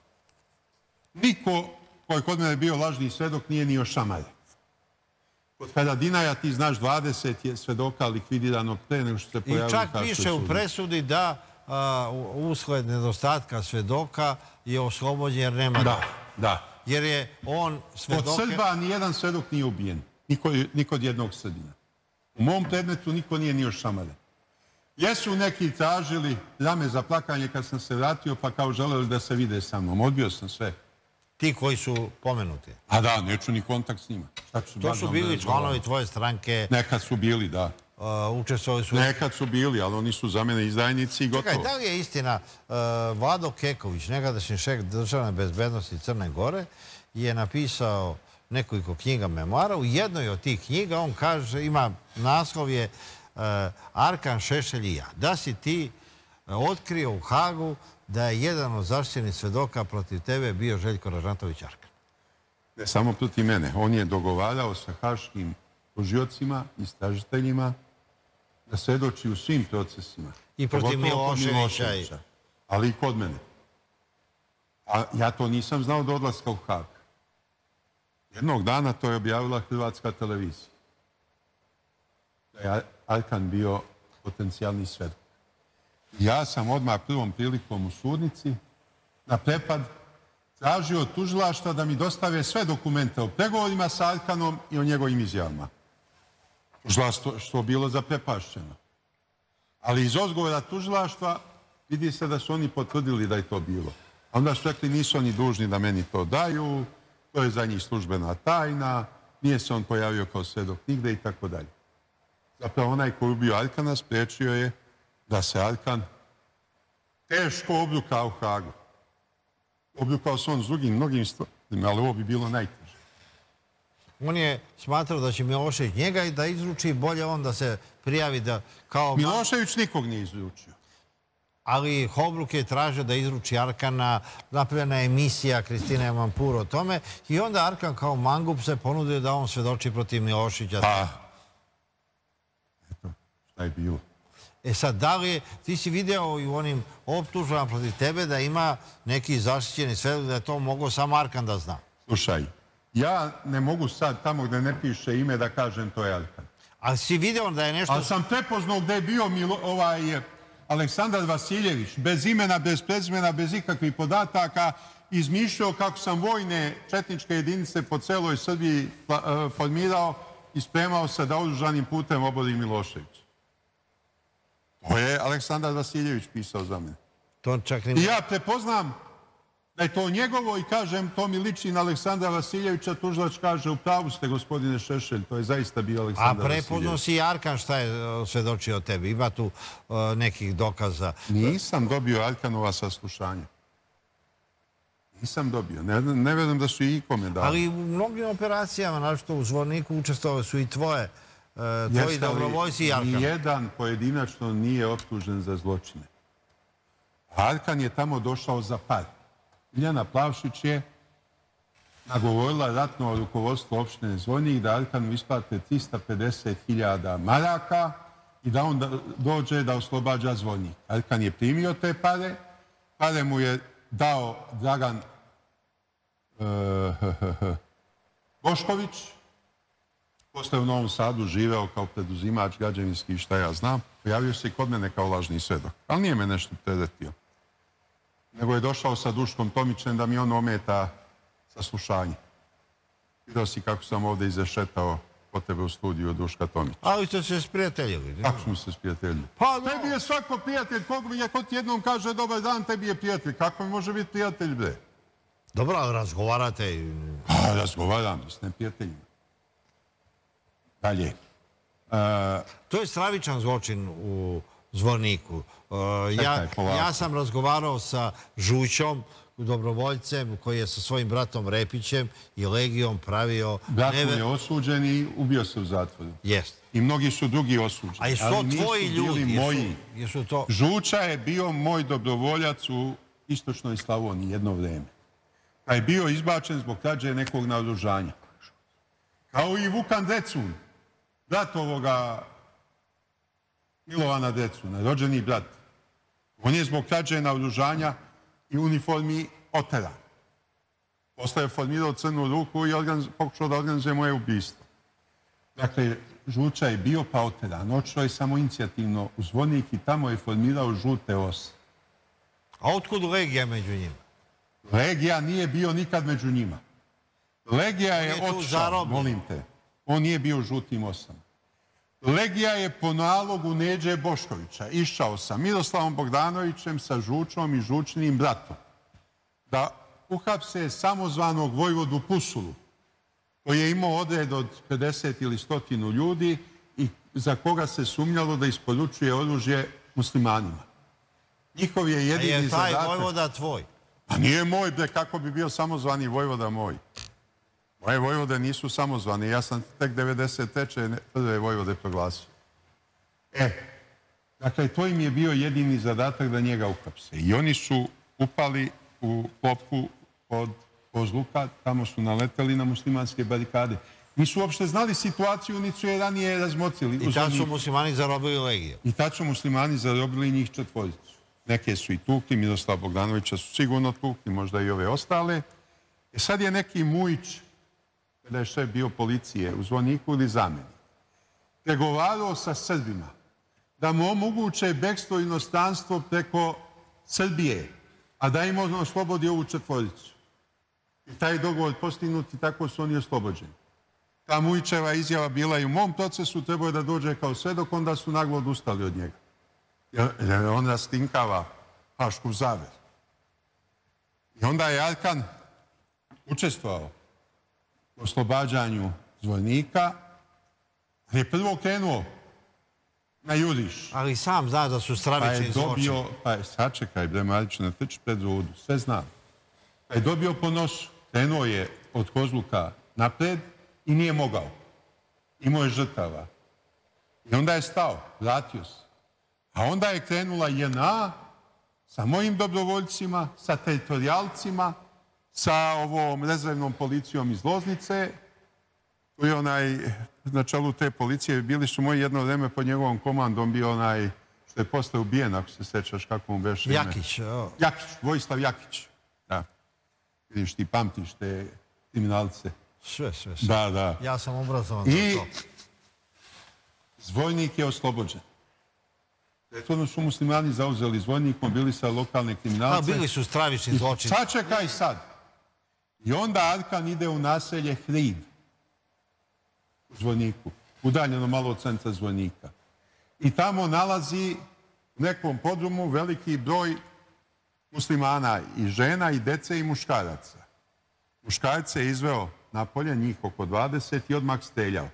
B: Niko koji je kod mene bio lažni svedok nije ni ošamalja. Kod Haradinaja ti znaš dvadeset je svedoka likvidirano pre nego što se pojavili.
C: I čak piše u presudi da usled nedostatka svedoka je oslobođen jer nema...
B: Da, da.
C: Jer je on svedoke...
B: Od Srba nijedan svedok nije ubijen. Niko od jednog Srbina. U mom predmetu niko nije ni ošamaljen. Jesu neki tražili rame za plakanje kad sam se vratio, pa kao želeli da se vide sa mnom. Odbio sam sve.
C: Ti koji su pomenuti?
B: A da, neću ni kontakt s njima.
C: To su bili članovi tvoje stranke?
B: Nekad su bili, da.
C: Učestvovali su...
B: Nekad su bili, ali oni su za mene izdajnici i gotovo.
C: Čekaj, da li je istina, Vlado Keković, nekadašnji šef državne bezbednosti Crne Gore, je napisao nekoliko knjiga memoara. U jednoj od tih knjiga on kaže, ima naslov je Arkan Šešelj i ja. Da si ti otkrio u Hagu da je jedan od zaštićenih svedoka protiv tebe bio Željko Ražnatović Arkan.
B: Ne samo protiv mene. On je dogovarao sa haškim tužiocima, istražiteljima, da svedoči u svim procesima.
C: I protiv Miloševića.
B: Ali i kod mene. A ja to nisam znao do odlaska u Hag. Jednog dana to je objavila hrvatska televizija. Da je Arkan bio potencijalni svedok. Ja sam odmah prvom prilikom u sudnici na prepad tražio od tužilaštva da mi dostave sve dokumente o pregovorima sa Arkanom i o njegovim izjavama. Tužilaštvo što je bilo zaprepašćeno. Ali iz odgovora tužilaštva vidi se da su oni potvrdili da je to bilo. Onda su rekli nisu oni dužni da meni to daju, to je za njih službena tajna, nije se on pojavio kao svedok nigde i tako dalje. Zapravo onaj koji je ubio Arkana spriječio je da se Arkan teško obljukao u Hagu. Obljukao se on s drugim mnogim stvarima, ali ovo bi bilo najteže.
C: On je smatrao da će Milošević njega i da izruči, bolje on da se prijavi da kao...
B: Milošević nikog nije izručio.
C: Ali Hobruk je tražio da izruči Arkana, napravljena je emisija Kristine Mampur o tome i onda Arkan kao mangup se ponudio da on svedoči protiv Miloševića.
B: Pa, eto, šta je bilo.
C: E sad, da li je, ti si video i u onim optužbama protiv tebe da ima neki zaštićeni svedok da je to mogao sam Arkan da zna?
B: Slušaj, ja ne mogu sad tamo gde ne piše ime da kažem to je Arkan.
C: Ali si video da je nešto...
B: Ali sam prepoznao gde je bio Milo, ovaj, Aleksandar Vasiljević, bez imena, bez prezimena, bez ikakvih podataka, izmišljao kako sam vojne četničke jedinice po celoj Srbiji formirao i spremao se da oružanim putem obori Milošević. To je Aleksandar Vasiljević pisao za mene.
C: To čak
B: I ja prepoznam da je to njegovo i kažem, to mi liči na Aleksandra Vasiljevića, tužilac kaže, u pravu ste, gospodine Šešelj, to je zaista bio Aleksandar Vasiljević.
C: A prepoznao si i Arkan šta je svedočio o tebi? Ima tu nekih dokaza?
B: Nisam dobio Arkanova saslušanja. Nisam dobio. Ne verujem da su i ikome dali.
C: Ali u mnogim operacijama, našto u Zvorniku, učestvovali su i tvoje, tvoji dobrovoljci i Arkan.
B: Nijedan pojedinačno nije optužen za zločine. Arkan je tamo došao za par. Iljana Plavšić je nagovorila ratno rukovodstvo opštine Zvornik da Arkanu isplate trista pedeset hiljada maraka i da on dođe da oslobađa Zvornik. Arkan je primio te pare, pare mu je dao Dragan Bošković, posle u Novom Sadu živeo kao preduzimač građevinski, šta ja znam, pojavio se i kod mene kao lažni svedok. Ali nije me nešto teretio. Nego je došao sa Duškom Tomićem da mi on ometa saslušanje. Vidio si kako sam ovde izrešetao po tebe u studiju Duška Tomića.
C: Ali ste se sprijateljili.
B: Kako smo se sprijateljili? Tebi je svako prijatelj. Kod ti jednom kaže dobar dan, tebi je prijatelj. Kako mi može biti prijatelj, bre?
C: Dobro, ali razgovarate.
B: Razgovaram s neprijateljima. Dalje.
C: To je stravičan zločin u Zvorniku. Ja sam razgovarao sa Žućom, dobrovoljcem, koji je sa svojim bratom Repićem i Legijom pravio...
B: Brat mu je osuđen i ubio se u zatvoru.
C: Jest.
B: I mnogi su drugi osuđeni.
C: A jesu to tvoji ljudi?
B: Žuća je bio moj dobrovoljac u istočnoj Slavoniji jedno vreme. Pa je bio izbačen zbog krađe nekog naoružanja. Kao i Vukan Drecun, brat ovoga Milovana Drecuna, rođeni brat. On je zbog krađe naoružanja i uniformi oteran. Posle je formirao Crnu ruku i pokušao da organizuje moje ubistvo. Dakle, Žuća je bio pa oteran. Otišao je samo inicijativno u Zvornik i tamo je formirao žute ose.
C: A otkud Legija među njima?
B: Legija nije bio nikad među njima. Legija je otišao, molim te. On nije bio u žutim osama. Legija je po nalogu Neđe Boškovića išao sa Miroslavom Bogdanovićem, sa Žučom i Žučinim bratom da uhapse samozvanog vojvodu Pusulu, koji je imao odred od pedeset ili stotinu ljudi i za koga se sumnjalo da isporučuje oružje muslimanima. Njihov je jedini zadatak...
C: A je taj vojvoda tvoj?
B: A nije moj, bre, kako bi bio samozvani vojvoda moj. Moje vojvode nisu samozvani. Ja sam tek devedeset treće prve vojvode proglasio. E, dakle, to im je bio jedini zadatak da njega uhapse. I oni su upali u klopku od Kozluka, tamo su naleteli na muslimanske barikade. Nisu uopšte znali situaciju, niti su je ranije razmotrili.
C: I tad su muslimani zarobili Legiju.
B: I tad su muslimani zarobili njih četvoricu. Neke su i tukli, Miroslava Bogdanovića su sigurno tukli, možda i ove ostale. I sad je neki Mujić, kada je šef bio policije u Zvorniku ili zamenik, pregovarao sa Srbima da mu omoguće bekstvo i inostranstvo preko Srbije, a da im on oslobodi ovu četvoricu. I taj dogovor postignut i tako su oni oslobođeni. Ta Mujićeva izjava bila i u mom procesu, trebao je da dođe kao svedok, onda su naglo odustali od njega. Jer on rastinkava Hašku zavezu. I onda je Arkan učestvovao u oslobađanju Zvornika, ali je prvo krenuo na juriš.
C: Ali sam zna da su stravični zločini.
B: Pa je, sačekaj, bre Mariću, ne trči pred rudu, sve znam. Pa je dobio po nosu, krenuo je od Kozluka napred i nije mogao. Imao je žrtava. I onda je stao, vratio se. A onda je krenula J N A sa mojim dobrovoljcima, sa teritorijalcima, sa ovom rezervnom policijom iz Loznice. Tu je onaj, na čelu te policije, bili su moji jedno vreme pod njegovom komandom, bio onaj što je posle ubijen, ako se sećaš kako mu beše ime.
C: Jakić.
B: Jakić, Vojislav Jakić. Da. Vidiš, ti pamtiš te kriminalce.
C: Sve, sve, sve.
B: Da, da.
C: Ja sam obrazovan za to.
B: I Zvornik je oslobođen. Prethodno su muslimani zauzeli Zvornik, bili sa lokalne kriminalce.
C: Da, bili su stravični zločini.
B: Sačekaj sad. I onda Arkan ide u naselje Hrid u Zvorniku, udaljeno malo od centra Zvornika. I tamo nalazi u nekom podrumu veliki broj muslimana i žena i dece i muškaraca. Muškarce je izveo napolje, njih oko dvadeset, i odmah streljao.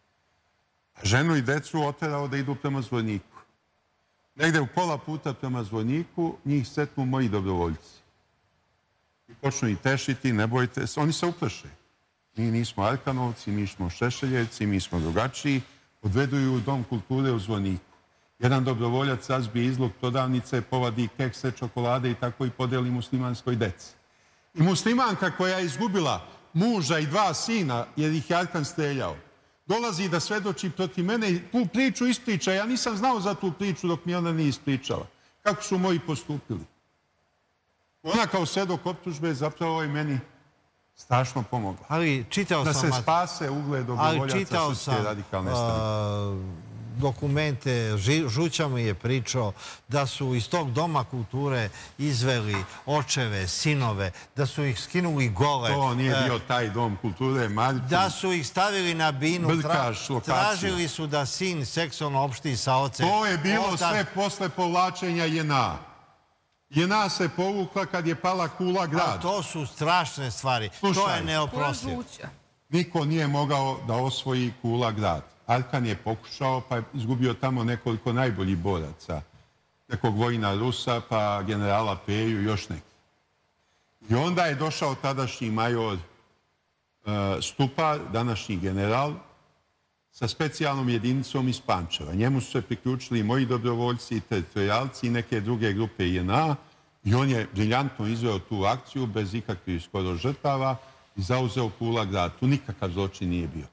B: A ženu i decu oterao da idu prema Zvorniku. Negde u pola puta prema Zvorniku njih setnu moji dobrovoljci. I počnu ih tešiti, ne bojte se. Oni se uplaše. Mi nismo Arkanovci, mi smo Šešeljevci, mi smo drugačiji. Odvedu ju u Dom kulture u Zvorniku. Jedan dobrovoljac razbije izlog prodavnice, povadi kekse, čokolade i tako i podeli muslimanskoj deci. I muslimanka koja je izgubila muža i dva sina jer ih je Arkan streljao, dolazi da svedoči protiv mene i tu priču ispriča. Ja nisam znao za tu priču dok mi ona nije ispričala. Kako su moji postupili. Ona kao svedok optužbe zapravo je meni strašno pomogla.
C: Ali čitao sam...
B: Da se spase ugled dobrovoljaca Srpske radikalne stranke.
C: Dokumente, Žuća mi je pričao da su iz tog Doma kulture izveli očeve, sinove, da su ih skinuli gole.
B: To nije bio taj Dom kulture, Mariću.
C: Da su ih stavili na binu.
B: Brkaš lokaciju.
C: Tražili su da sin seksualno opšti sa ocem.
B: To je bilo sve posle povlačenja J N A. J N A se povukla kad je pala Kula grad.
C: To su strašne stvari. To je neoprostivo.
B: Niko nije mogao da osvoji Kula grad. Arkan je pokušao, pa je izgubio tamo nekoliko najboljih boraca. Nekog vojna Rusa, pa generala Peju i još neki. I onda je došao tadašnji major Stupar, današnji general, sa specijalnom jedinicom iz Pančeva. Njemu su se priključili moji dobrovoljci, teritorijalci i neke druge grupe J N A i on je briljantno izveo tu akciju bez ikakvih skoro žrtava i zauzeo Kula grad. Tu nikakav zločin nije bio.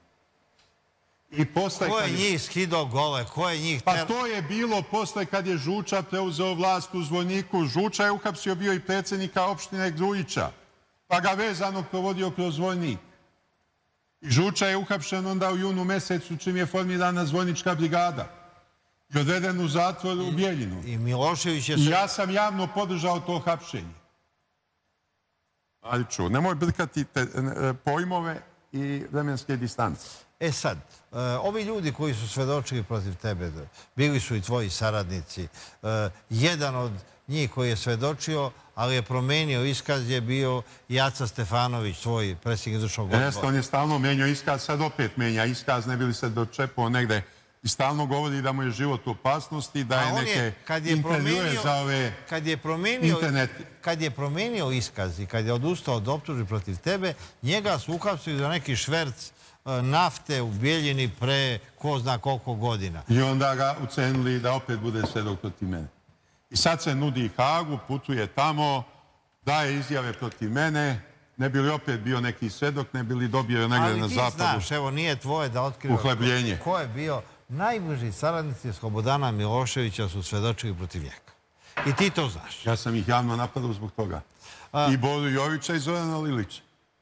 C: Ko je njih skidao gole? Ko je njih...
B: Pa to je bilo posle kad je Žuča preuzeo vlast u Zvorniku. Žuča je uhapsio bio i predsjednika opštine Grujića, pa ga vezanog provodio kroz Zvornik. I Žuča je uhapšen onda u junu mesecu čim je formirana Zvornička brigada i odveden u zatvor u Bijeljinu.
C: I Milošević je...
B: I ja sam javno podržao to hapšenje. Mariću, nemoj brkati pojmove i vremenske distance.
C: E sad, ovi ljudi koji su svedočili protiv tebe, bili su i tvoji saradnici. Jedan od njih koji je svedočio, ali je promenio iskaz, je bio Jaca Stefanović, tvoj predsjednik izvršnog odbora.
B: Jeste, on je stalno menio iskaz, sad opet menja iskaz, ne bi li se dočepao negde i stalno govori da mu je život u opasnosti, da je neke intervjue za ove internete.
C: Kad je promenio iskaz i kad je odustao od optužbi protiv tebe, njega su uhapsili za neki šverc nafte u Bijeljini pre ko zna koliko godina.
B: I onda ga ucenili da opet bude svedok protiv mene. I sad se nudi Hagu, putuje tamo, daje izjave protiv mene, ne bi li opet bio neki svedok, ne bi li dobio negdje na zapadu uhlebljenje.
C: Ali ti znaš, evo, nije tvoje da otkriva ko je bio. Najbliži saradnici Slobodana Miloševića su svedočili protiv njega. I ti to znaš.
B: Ja sam ih javno napadao zbog toga. I Boru Jovića i Zorana Lilića.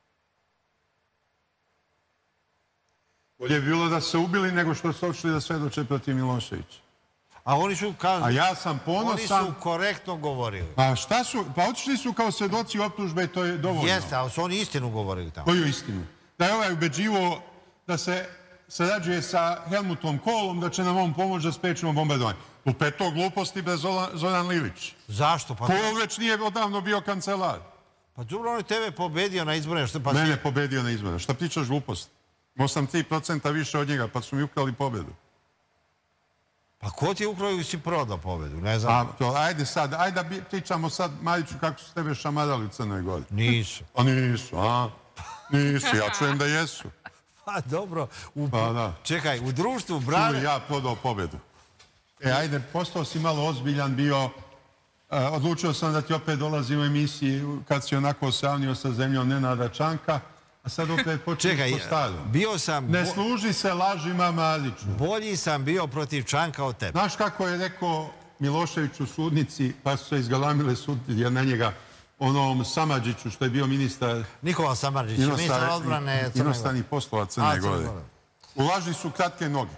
B: Bolje je bilo da se ubili nego što su otišli da svedoče protiv Miloševića.
C: A oni su, kažu,
B: A ja sam ponosan...
C: oni su korektno govorili.
B: A šta su? Pa otišli su kao svedoci optužbe i to je dovoljno.
C: Jeste, ali su oni istinu govorili tamo.
B: Koju istinu? Da je ovaj ubeđivo da se sarađuje sa Helmutom Kohlom, da će nam on pomoći da spečimo bombardovanje. U peto gluposti bez Zoran Lilić.
C: Zašto? Pa
B: Kohl već nije odavno bio kancelar.
C: Pa dobro, on je tebe pobedio na izborima. Pa
B: Mene pobedio na izborima. Šta pričaš gluposti? Imao sam tri procenta više od njega, pa su mi ukrali pobedu.
C: Pa ko ti je ukrao i si prodao pobedu? Ne znam.
B: A, to, ajde sad, ajde da pričamo sad, Mariću, kako su tebe šamarali u Crnoj Gori.
C: Nisu.
B: Pa nisu, a? Nisu, ja čujem da jesu.
C: Pa dobro. U...
B: Pa da.
C: Čekaj, u društvu brane...
B: Tu ja prodao pobedu. E, ajde, postao si malo ozbiljan bio. Uh, odlučio sam da ti opet dolazim u emisiji kad si onako osravnio sa zemljom Nenada Čanka, a sad opet počeš po starom.
C: Bio sam...
B: Ne služi se lažima, Mariću.
C: Bolji sam bio protiv Čanka od tebe.
B: Znaš kako je rekao Milošević u sudnici, pa su se izgalamile sudnici na njega, onom Samardžiću, što je bio ministar...
C: Nikola Samardžić, ministar odbrane Crne Gore.
B: Inostranih poslova Crne Gore. U laži su kratke noge.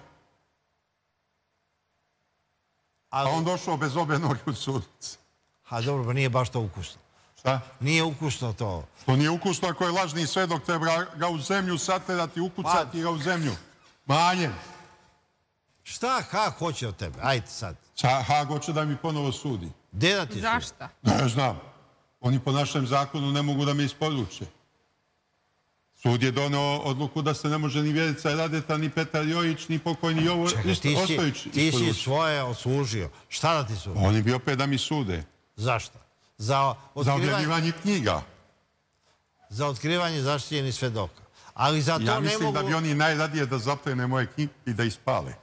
B: A on došao bez obe noge u sudnici.
C: A dobro, pa nije baš to ukusno.
B: Šta?
C: Nije ukusno to.
B: To nije ukusno ako je lažni svedok, treba ga u zemlju saterati, ukucati ga u zemlju. Manje.
C: Šta Hag hoće od tebe? Ajde sad.
B: Hag hoće da mi ponovo sudi.
C: Gde da ti sudi?
A: Zašta?
B: Ne znam. Oni po našem zakonu ne mogu da me isporuče. Sud je doneo odluku da se ne može ni Vjerica Radeta, ni Petar Jojić, ni pokojni Jovo Ostojić.
C: Ti si svoje odslužio. Šta da ti sudi?
B: Oni bi opet da mi sude.
C: Zašto? Za
B: objavljivanje knjiga.
C: Za otkrivanje zaštićenih svedoka. Ali za to ne mogu...
B: Ja mislim da bi oni najradije da zaplene moje knjige i da ispale.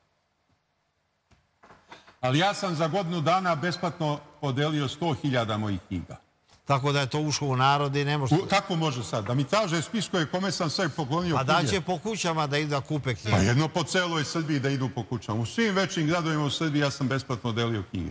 B: Ali ja sam za godinu dana besplatno podelio sto hiljada mojih knjiga.
C: Tako da je to ušlo u narod i ne može...
B: Kako može sad? Da mi traže spiskove kome sam sve poklonio knjige?
C: A da će po kućama da idu da kupe knjige?
B: Pa jedno po celoj Srbiji da idu po kućama. U svim većim gradovima u Srbiji ja sam besplatno delio knjige.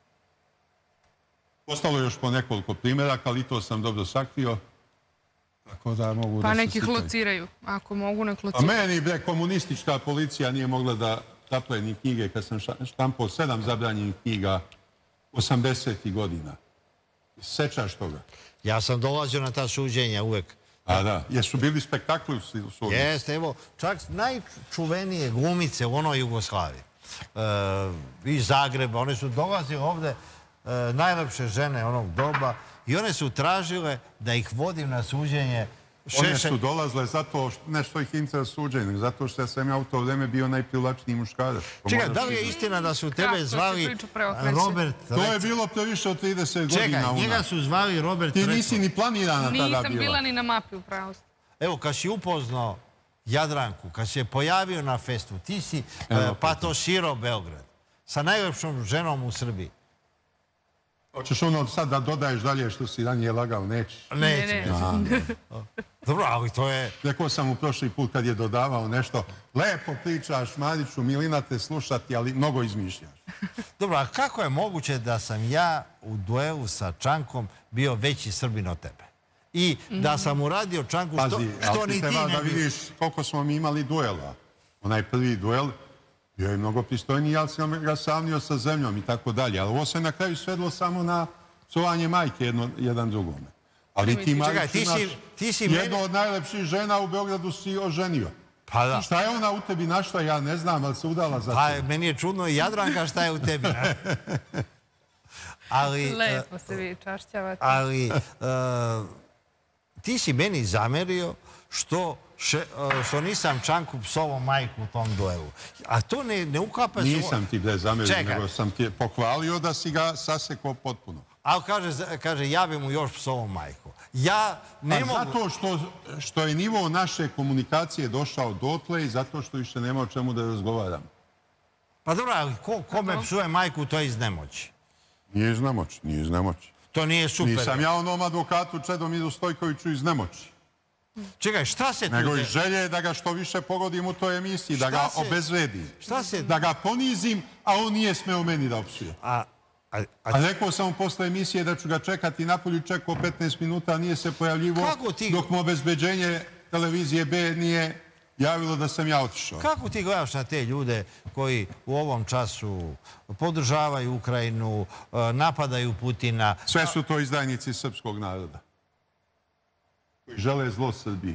B: Ostalo je još po nekoliko primjeraka, ali to sam dobro sakrio. Tako da mogu da se...
A: Pa neki lociraju. Ako mogu, nek lociraju.
B: A meni, bre, komunistička policija nije mogla da zapleni knjige kad sam štampao sedam zabranjenih knjiga osamdesetih godina. Sećaš toga?
C: Ja sam dolazio na ta suđenja uvek.
B: A da, jesu bili spektakli u sudu?
C: Jeste, evo, čak najčuvenije glumice u onoj Jugoslaviji. Iz Zagreba, one su dolazile ovde, najlepše žene onog doba, i one su tražile da ih vodim na suđenje.
B: One su dolazile zato nešto ih interesuje suđenje, zato što sam ja u to vreme bio najprivlačniji muškarac.
C: Čekaj, da li je istina da su tebe zvali Robert...
B: To je bilo previše od trideset godina.
C: Čekaj, njega su zvali Robert...
B: Ti nisi ni planirana tada bila.
A: Nisam bila ni na mapi u pravosti.
C: Evo, kad si upoznao Jadranku, kad si je pojavio na festu, ti si patoširao Beograd sa najlepšom ženom u Srbiji.
B: Hoćeš ono sad da dodaješ dalje što si ranije lagao, nećeš?
C: Neće. Dobro, ali to je...
B: Rekao sam mu prošli put kad je dodavao nešto, lepo pričaš, Mariću, milina te slušati, ali mnogo izmišljaš.
C: Dobro, a kako je moguće da sam ja u duelu sa Čankom bio veći Srbin od tebe? I da sam uradio Čanku što ni ti ne bi...
B: Pazi, ali ti treba da vidiš koliko smo mi imali duela. Onaj prvi duel bio je mnogo pristojniji, ali sam ga savnio sa zemljom i tako dalje. Ali ovo se na kraju svedlo samo na psovanje majke jedan drugome. Ali ti, Marić, imaš jednu od najlepših žena u Beogradu si oženio.
C: Pa da.
B: Šta je ona u tebi našla, ja ne znam, ali se udala za
C: tebe. Pa meni je čudno i Jadranka šta je u tebi.
A: Lepo se vi čašćavate.
C: Ali ti si meni zamerio što što nisam Čanku psovao majku u tom duelu. A to ne ukapa se...
B: Nisam ti bre zamerio, nego sam ti pohvalio da si ga sasekao potpuno.
C: Ali kaže, ja bi mu još psovao majku. Ja ne mogu...
B: Zato što je nivo naše komunikacije došao dotle i zato što više nema o čemu da razgovaram.
C: Pa dobro, ali ko me psuje majku, to je iz nemoći.
B: Nije iz nemoći, nije iz nemoći.
C: To nije super.
B: Nisam ja onom advokatu Čedomiru Stojkoviću iz nemoći.
C: Čekaj, šta se tu...
B: Nego i želje da ga što više pogodim u toj emisiji, da ga obezvedim.
C: Šta se...
B: Da ga ponizim, a on nije smeo meni da opsuje. A rekao sam mu posle emisije da ću ga čekati napolju, čekao petnaest minuta, nije se pojavljivo dok mu obezbeđenje televizije B nije javilo da sam ja otišao.
C: Kako ti gledaš na te ljude koji u ovom času podržavaju Ukrajinu, napadaju Putina?
B: Sve su to izdajnici srpskog naroda koji žele zlo Srbiji.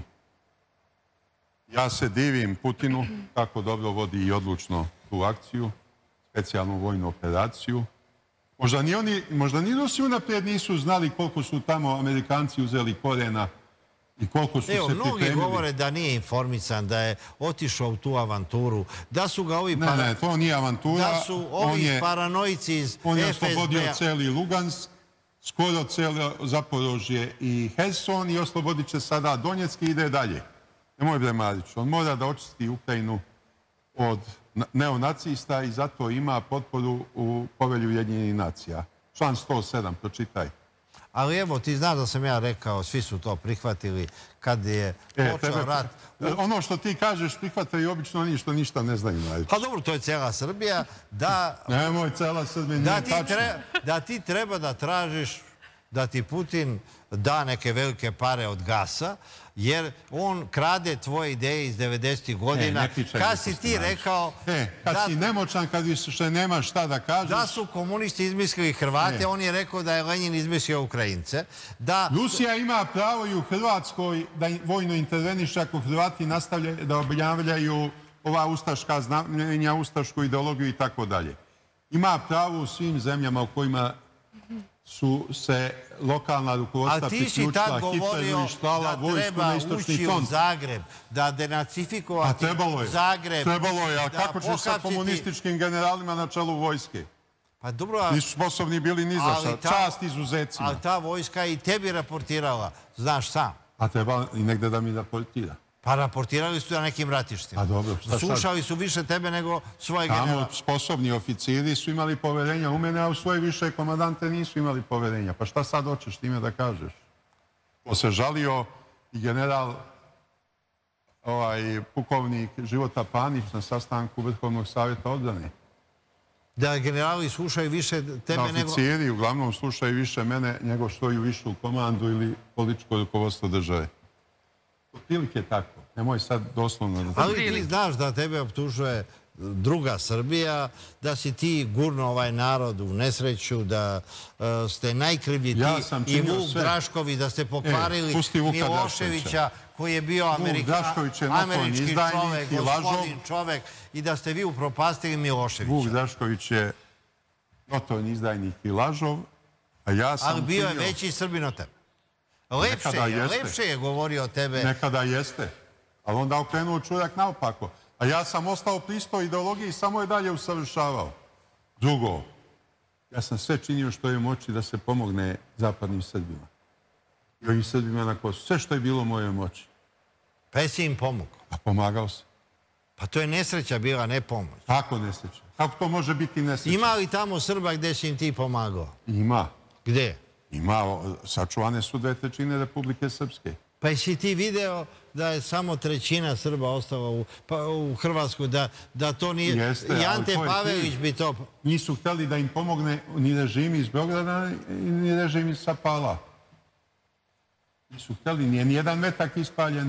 B: Ja se divim Putinu kako dobro vodi i odlučno tu akciju, specijalnu vojnu operaciju. Možda ni oni, možda ni Rusi unaprijed nisu znali koliko su tamo Amerikanci uzeli korena i koliko su se pripremili.
C: Mnogi govore da nije informisan, da je otišao u tu avanturu, da su ga ovi...
B: Ne, ne, to nije avantura.
C: Da su ovi paranoici iz F S B-a...
B: On je oslobodio celi Lugansk, skoro celo Zaporožje i Herson i oslobodit će sada Donjeck i ide dalje. Nemoj bre Marić, on mora da očisti Ukrajinu od neonacista i zato ima potporu u Povelju Ujedinjenih nacija. Član sto sedam, pročitaj.
C: Ali evo, ti znaš da sam ja rekao, svi su to prihvatili kad je počeo rat.
B: Ono što ti kažeš prihvataju obično oni što ništa ne znaju.
C: Pa dobro, to je cijela Srbija.
B: Nemoj, cijela Srbija nije tačno.
C: Da ti treba da tražiš da ti Putin da neke velike pare od gasa, jer on krade tvoje ideje iz devedesetih godina. Kad si ti rekao...
B: Kad si nemoćan, kad više nema šta da kažeš...
C: Da su komunisti izmislili Hrvate, on je rekao da je Lenin izmislio Ukrajince.
B: Rusija ima pravo i u Hrvatskoj da vojno interveniše ako Hrvati nastavljaju da objavljaju ova ustaška znamenja, ustašku ideologiju i tako dalje. Ima pravo u svim zemljama u kojima su se lokalna rukovodstva priključila Hitleru i slala vojsku na istočni front.
C: A ti si tad govorio da treba ući u Zagreb, da denacifikovati Zagreb.
B: Trebalo je, a kako ćeš sa komunističkim generalima na čelu vojske?
C: Pa dobro...
B: Nisu sposobni bili ni za šta, čast izuzecima.
C: Ali ta vojska je i tebi raportirala, znaš sam.
B: A treba i negde da mi raportira.
C: Pa raportirali su na nekim ratištima.
B: A dobro, šta sad?
C: Slušali su više tebe nego svoje generale.
B: Tamo sposobni oficiri su imali poverenja u mene, a u svoje više komandante nisu imali poverenja. Pa šta sad hoćeš time da kažeš? Ko se žalio i general pukovnik Života Panić na sastanku Vrhovnog savjeta odbrane.
C: Da generali slušaju više tebe nego...
B: Da oficiri uglavnom slušaju više mene nego što ju višu komandu ili političko rukovodstvo države. Otprilike tako. Nemoj sad doslovno...
C: Ali ti znaš da tebe optužuje druga Srbija, da si ti gurno ovaj narod u nesreću, da ste najkrivlji ti i Vuk Drašković, da ste pokvarili Miloševića koji je bio američki čovek, gospodin čovek i da ste vi upropastili Miloševića.
B: Vuk Drašković je notorni izdajnik i lažov, a ja sam...
C: Ali bio je veći Srbin od tebe. Lepše je govorio o tebe.
B: Nekada jeste, ali onda okrenuo čurak naopako. A ja sam ostao pri istoj ideologiji i samo je dalje usavršavao. Drugo, ja sam sve činio što je moći da se pomogne zapadnim Srbima. I ovim Srbima na Kosovu. Sve što je bilo u mojoj moći.
C: Pa jesi im pomogao?
B: Pa pomagao sam.
C: Pa to je nesreća bila, ne pomoć.
B: Kako nesreća? Kako to može biti nesreća?
C: Ima li tamo Srba gde si im ti pomagao?
B: Ima.
C: Gde?
B: Ima, sačuvane su dve trećine Republike Srpske.
C: Pa jesi ti video da je samo trećina Srba ostala u Hrvatskoj, da to nije...
B: Jeste,
C: i Ante Pavelić bi to...
B: Nisu hteli da im pomogne ni režimi iz Beograda, ni režimi iz Sapala. Nisu hteli, nije nijedan metak ispaljen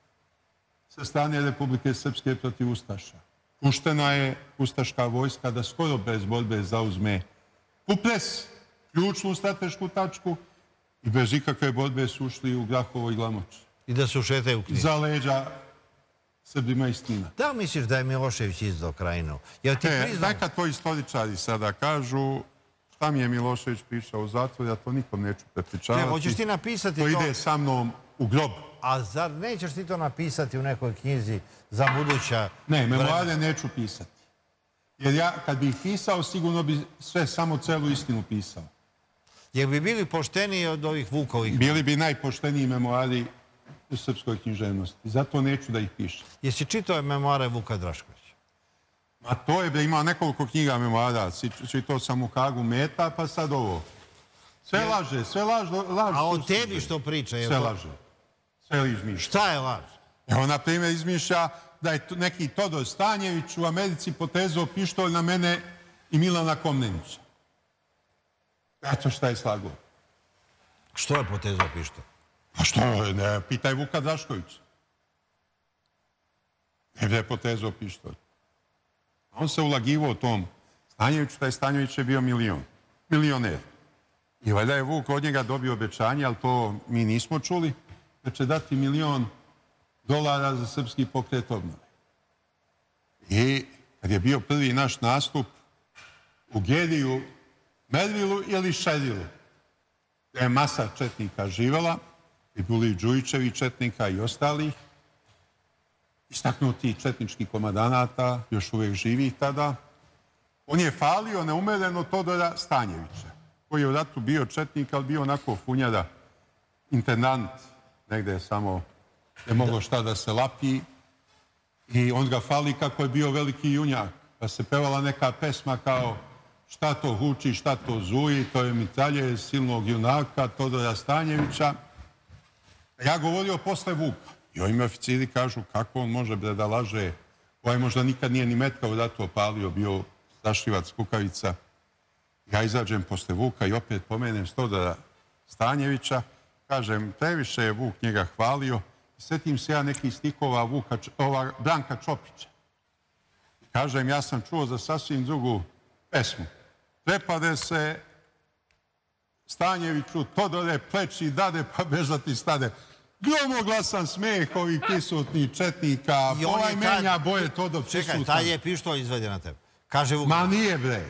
B: sa strane Republike Srpske protiv Ustaša. Puštena je Ustaška vojska da skoro bez borbe zauzme Kupres, ključnu stratešku tačku, i bez ikakve borbe su ušli u Grahovo i Glamoč.
C: I da su šetaju u Knin.
B: Za leđa Srbima iz Knina.
C: Da li misliš da je Milošević izdao Krajinu?
B: Neka to istoričari sada kažu šta mi je Milošević pišao u zatvor, ja to nikom neću prepričavati.
C: Hoćeš ti napisati to?
B: To ide sa mnom u grob.
C: A zar nećeš ti to napisati u nekoj knjizi za buduća...
B: Ne, memoare neću pisati. Jer ja kad bih pisao, sigurno bi sve samo celu istinu pisao.
C: Jer bi bili pošteniji od ovih Vukovih?
B: Bili bi najpošteniji memoari u srpskoj književnosti. Zato neću da ih pišem.
C: Jesi čitao memoare Vuka Draškovića?
B: Ma to je, imao nekoliko knjiga memoara. Čitao sam u Hagu Meta, pa sad ovo. Sve laže, sve laž.
C: A o tebi što priča?
B: Sve laže. Sve izmišlja.
C: Šta je laž?
B: Evo, na primjer, izmišlja da je neki Todor Stanjević u Americi potezao pištolj na mene i Milana Komnenića. Eto šta je slagao.
C: Što je potezao pištolj?
B: A što, ne, pitaj Vuka Draškovića. Ne je potezao pištolj. On se ulagivao tom Stanjeviću, taj Stanjević je bio milion. Milioner. I valjda je Vuk od njega dobio obećanje, ali to mi nismo čuli, da će dati milion dolara za srpski pokret obnove. I kad je bio prvi naš nastup u Geriju, Mervilu ili Šerilu, gde je masa četnika živela, i bili Đujićevi četnika i ostalih, istaknuti četničkih komandanata, još uvijek živih tada, on je falio neumereno Todora Stanjevića, koji je u ratu bio četnik, ali bio onako funjada, intendant, negde je samo je moglo šta da se lapi, i on ga fali kako je bio veliki junjak, pa se pevala neka pesma kao šta to huči, šta to zuji, to je mitralje silnog junaka Todora Stanjevića. Ja govorio posle Vuka i ovi oficiri kažu kako on može bre da laže, ovaj možda nikad nije ni metka u ratu opalio, bio strašljivac kukavica. Ja izađem posle Vuka i opet pomenem Todora Stanjevića, kažem previše je Vuk njega hvalio, i sjetim se ja nekih stikova Vuka, ova, Branka Čopića. I kažem, ja sam čuo za sasvim drugu pesmu. Prepade se Stanjeviću, Todore, pleči, dade, pa bežati stade. Gromoglasan smeh ovih prisutnih četnika, ovaj menja boje Todor prisutan.
C: Čekaj, taj je pištolj izvedio na tebe. Kaže Vuk.
B: Ma nije bre.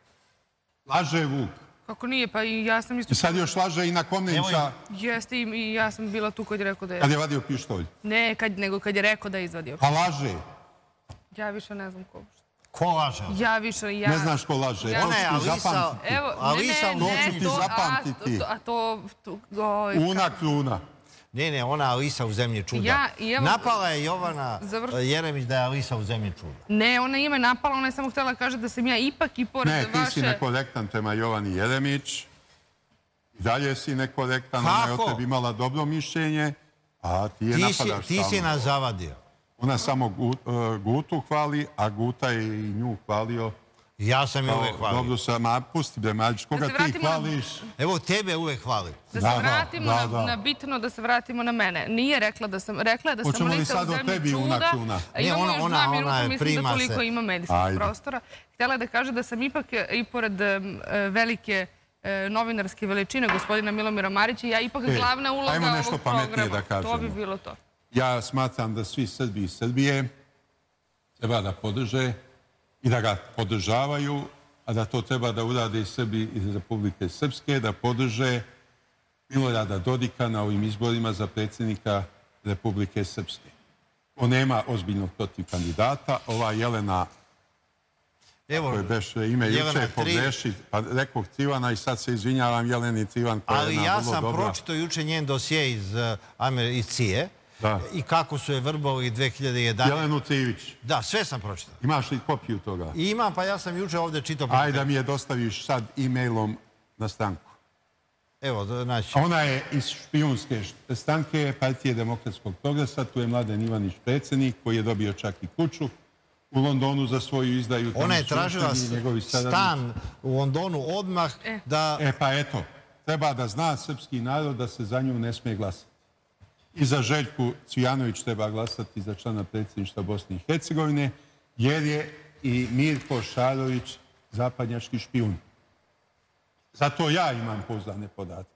B: Laže Vuk.
A: Kako nije, pa i ja sam isto...
B: I sad još laže i na Komnenca.
A: Jeste, i ja sam bila tu kad je rekao da je...
B: Kad je vadio pištolj.
A: Ne, nego kad je rekao da je izvadio.
B: Pa laže.
A: Ja više ne znam ko.
C: Ko laže?
A: Ja više...
B: Ne znaš ko laže. To ću ti zapamtiti.
A: Alisa,
B: to ću ti zapamtiti.
A: A to...
B: Una kruna.
C: Ne, ne, ona Alisa u zemlji čuda. Napala je Jovana Jeremić da je Alisa u zemlji čuda.
A: Ne, ona je ime napala, ona je samo htjela kaže da sam ja ipak i pored vaše...
B: Ne, ti si nekorektan prema Jovani Jeremić. I dalje si nekorektan, ona je o tebi imala dobro mišljenje, a ti je napadaš stalno.
C: Ti si nas zavadio.
B: Ona samo Gutu hvali, a Guta je i nju hvalio.
C: Ja sam je uvek hvalio.
B: Dobro sam, a pusti bre, Marić, koga ti hvališ?
C: Evo, tebe uvek hvali.
A: Da se vratimo na bitno, da se vratimo na mene. Nije rekla da sam, rekla je da sam Alisa u zemlji čuda. Imamo još dva minuta, mislim da toliko ima medijskog prostora. Htjela je da kaže da sam ipak i pored velike novinarske veličine gospodina Milomira Marića, ja ipak glavna uloga ovog programa. To bi bilo to.
B: Ja smatram da svi Srbi i Srbije treba da podrže i da ga podržavaju, a da to treba da urade i Srbi iz Republike Srpske, da podrže Milorada Dodika na ovim izborima za predsjednika Republike Srpske. On nema ozbiljnog protiv kandidata. Ova Jelena, koje beše ime juče pogreši, pa rekao Trivana i sad se izvinjavam Jeleni Trivan koja je jedna vrlo dobra.
C: Ali ja sam pročito juče njen dosije iz C I E i kako su je vrbali dve hiljade jedanaeste.
B: Jelenu Trivić.
C: Da, sve sam pročitao.
B: Imaš li kopiju toga?
C: Imam, pa ja sam juče ovdje čitao.
B: Ajde da mi je dostaviš sad e-mailom na stranku.
C: Evo, naći.
B: Ona je iz špijunske stranke Partije demokratskog progresa. Tu je Mladen Ivanić predsjednik koji je dobio čak i kuću u Londonu za svoju izdaju.
C: Ona je tražila stan u Londonu odmah da...
B: E pa eto, treba da zna srpski narod da se za nju ne smije glasati. I za Željku Cvijanović treba glasati za člana predsjedništva Bosne i Hercegovine, jer je i Mirko Šarović zapadnjački špijun. Zato ja imam pouzdane podatke.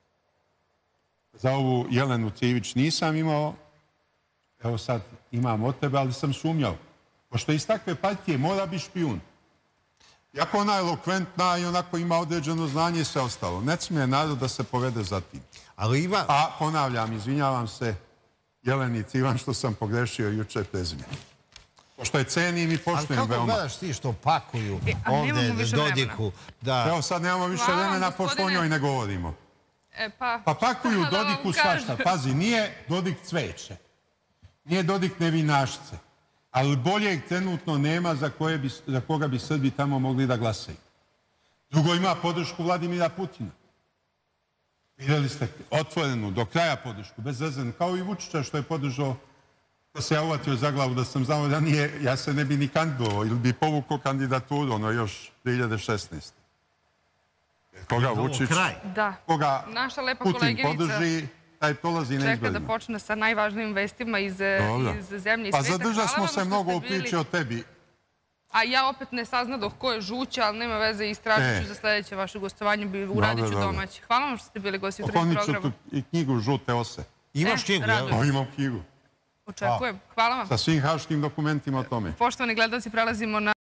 B: Za ovu Jelenu Trivić nisam imao, evo sad imam od tebe, ali sam sumnjao. Pošto iz takve partije mora biti špijun. Iako ona je elokventna i onako ima određeno znanje i sve ostalo. Ne smije narod da se povede za tim. A ponavljam, izvinjavam se Jeleni Trivan što sam pogrešio juče prezime. Pošto je cenim i poštujem veoma.
C: Ali kako gledaš ti što pakuju ovdje Dodiku?
B: Evo sad nemamo više vremena pošto o njoj ne govorimo. Pa pakuju Dodiku svašta. Pazi, nije Dodik cveće. Nije Dodik nevinašce. Ali boljeg trenutno nema za koga bi Srbi tamo mogli da glasaju. Drugo, ima podršku Vladimira Putina. Vidjeli ste otvorenu, do kraja podršku, bez zezenu, kao i Vučića što je podržao, da se ja uvatio za glavu, da sam znao da nije, ja se ne bi ni kandidovao ili bi povukao kandidaturu, ono još dve hiljade šesnaeste. Koga Vučić, koga Putin podrži, taj prolazi na izborima.
A: Čeka da počne sa najvažnijim vestima iz zemlje i sveta.
B: Pa zadržali smo se mnogo u priči o tebi.
A: A ja opet ne saznadoh ko je Žuća, ali nema veze, istražit ću za sljedeće vaše gostovanje, uradit ću domaći. Hvala vam što ste bili gosti u trećem programu.
B: Okonit ću i knjigu Žute ose.
C: Imaš knjigu,
B: jel? Imam knjigu.
A: Očekujem. Hvala vam.
B: Sa svim haškim dokumentima o tome.
A: Poštovani gledalci, prelazimo na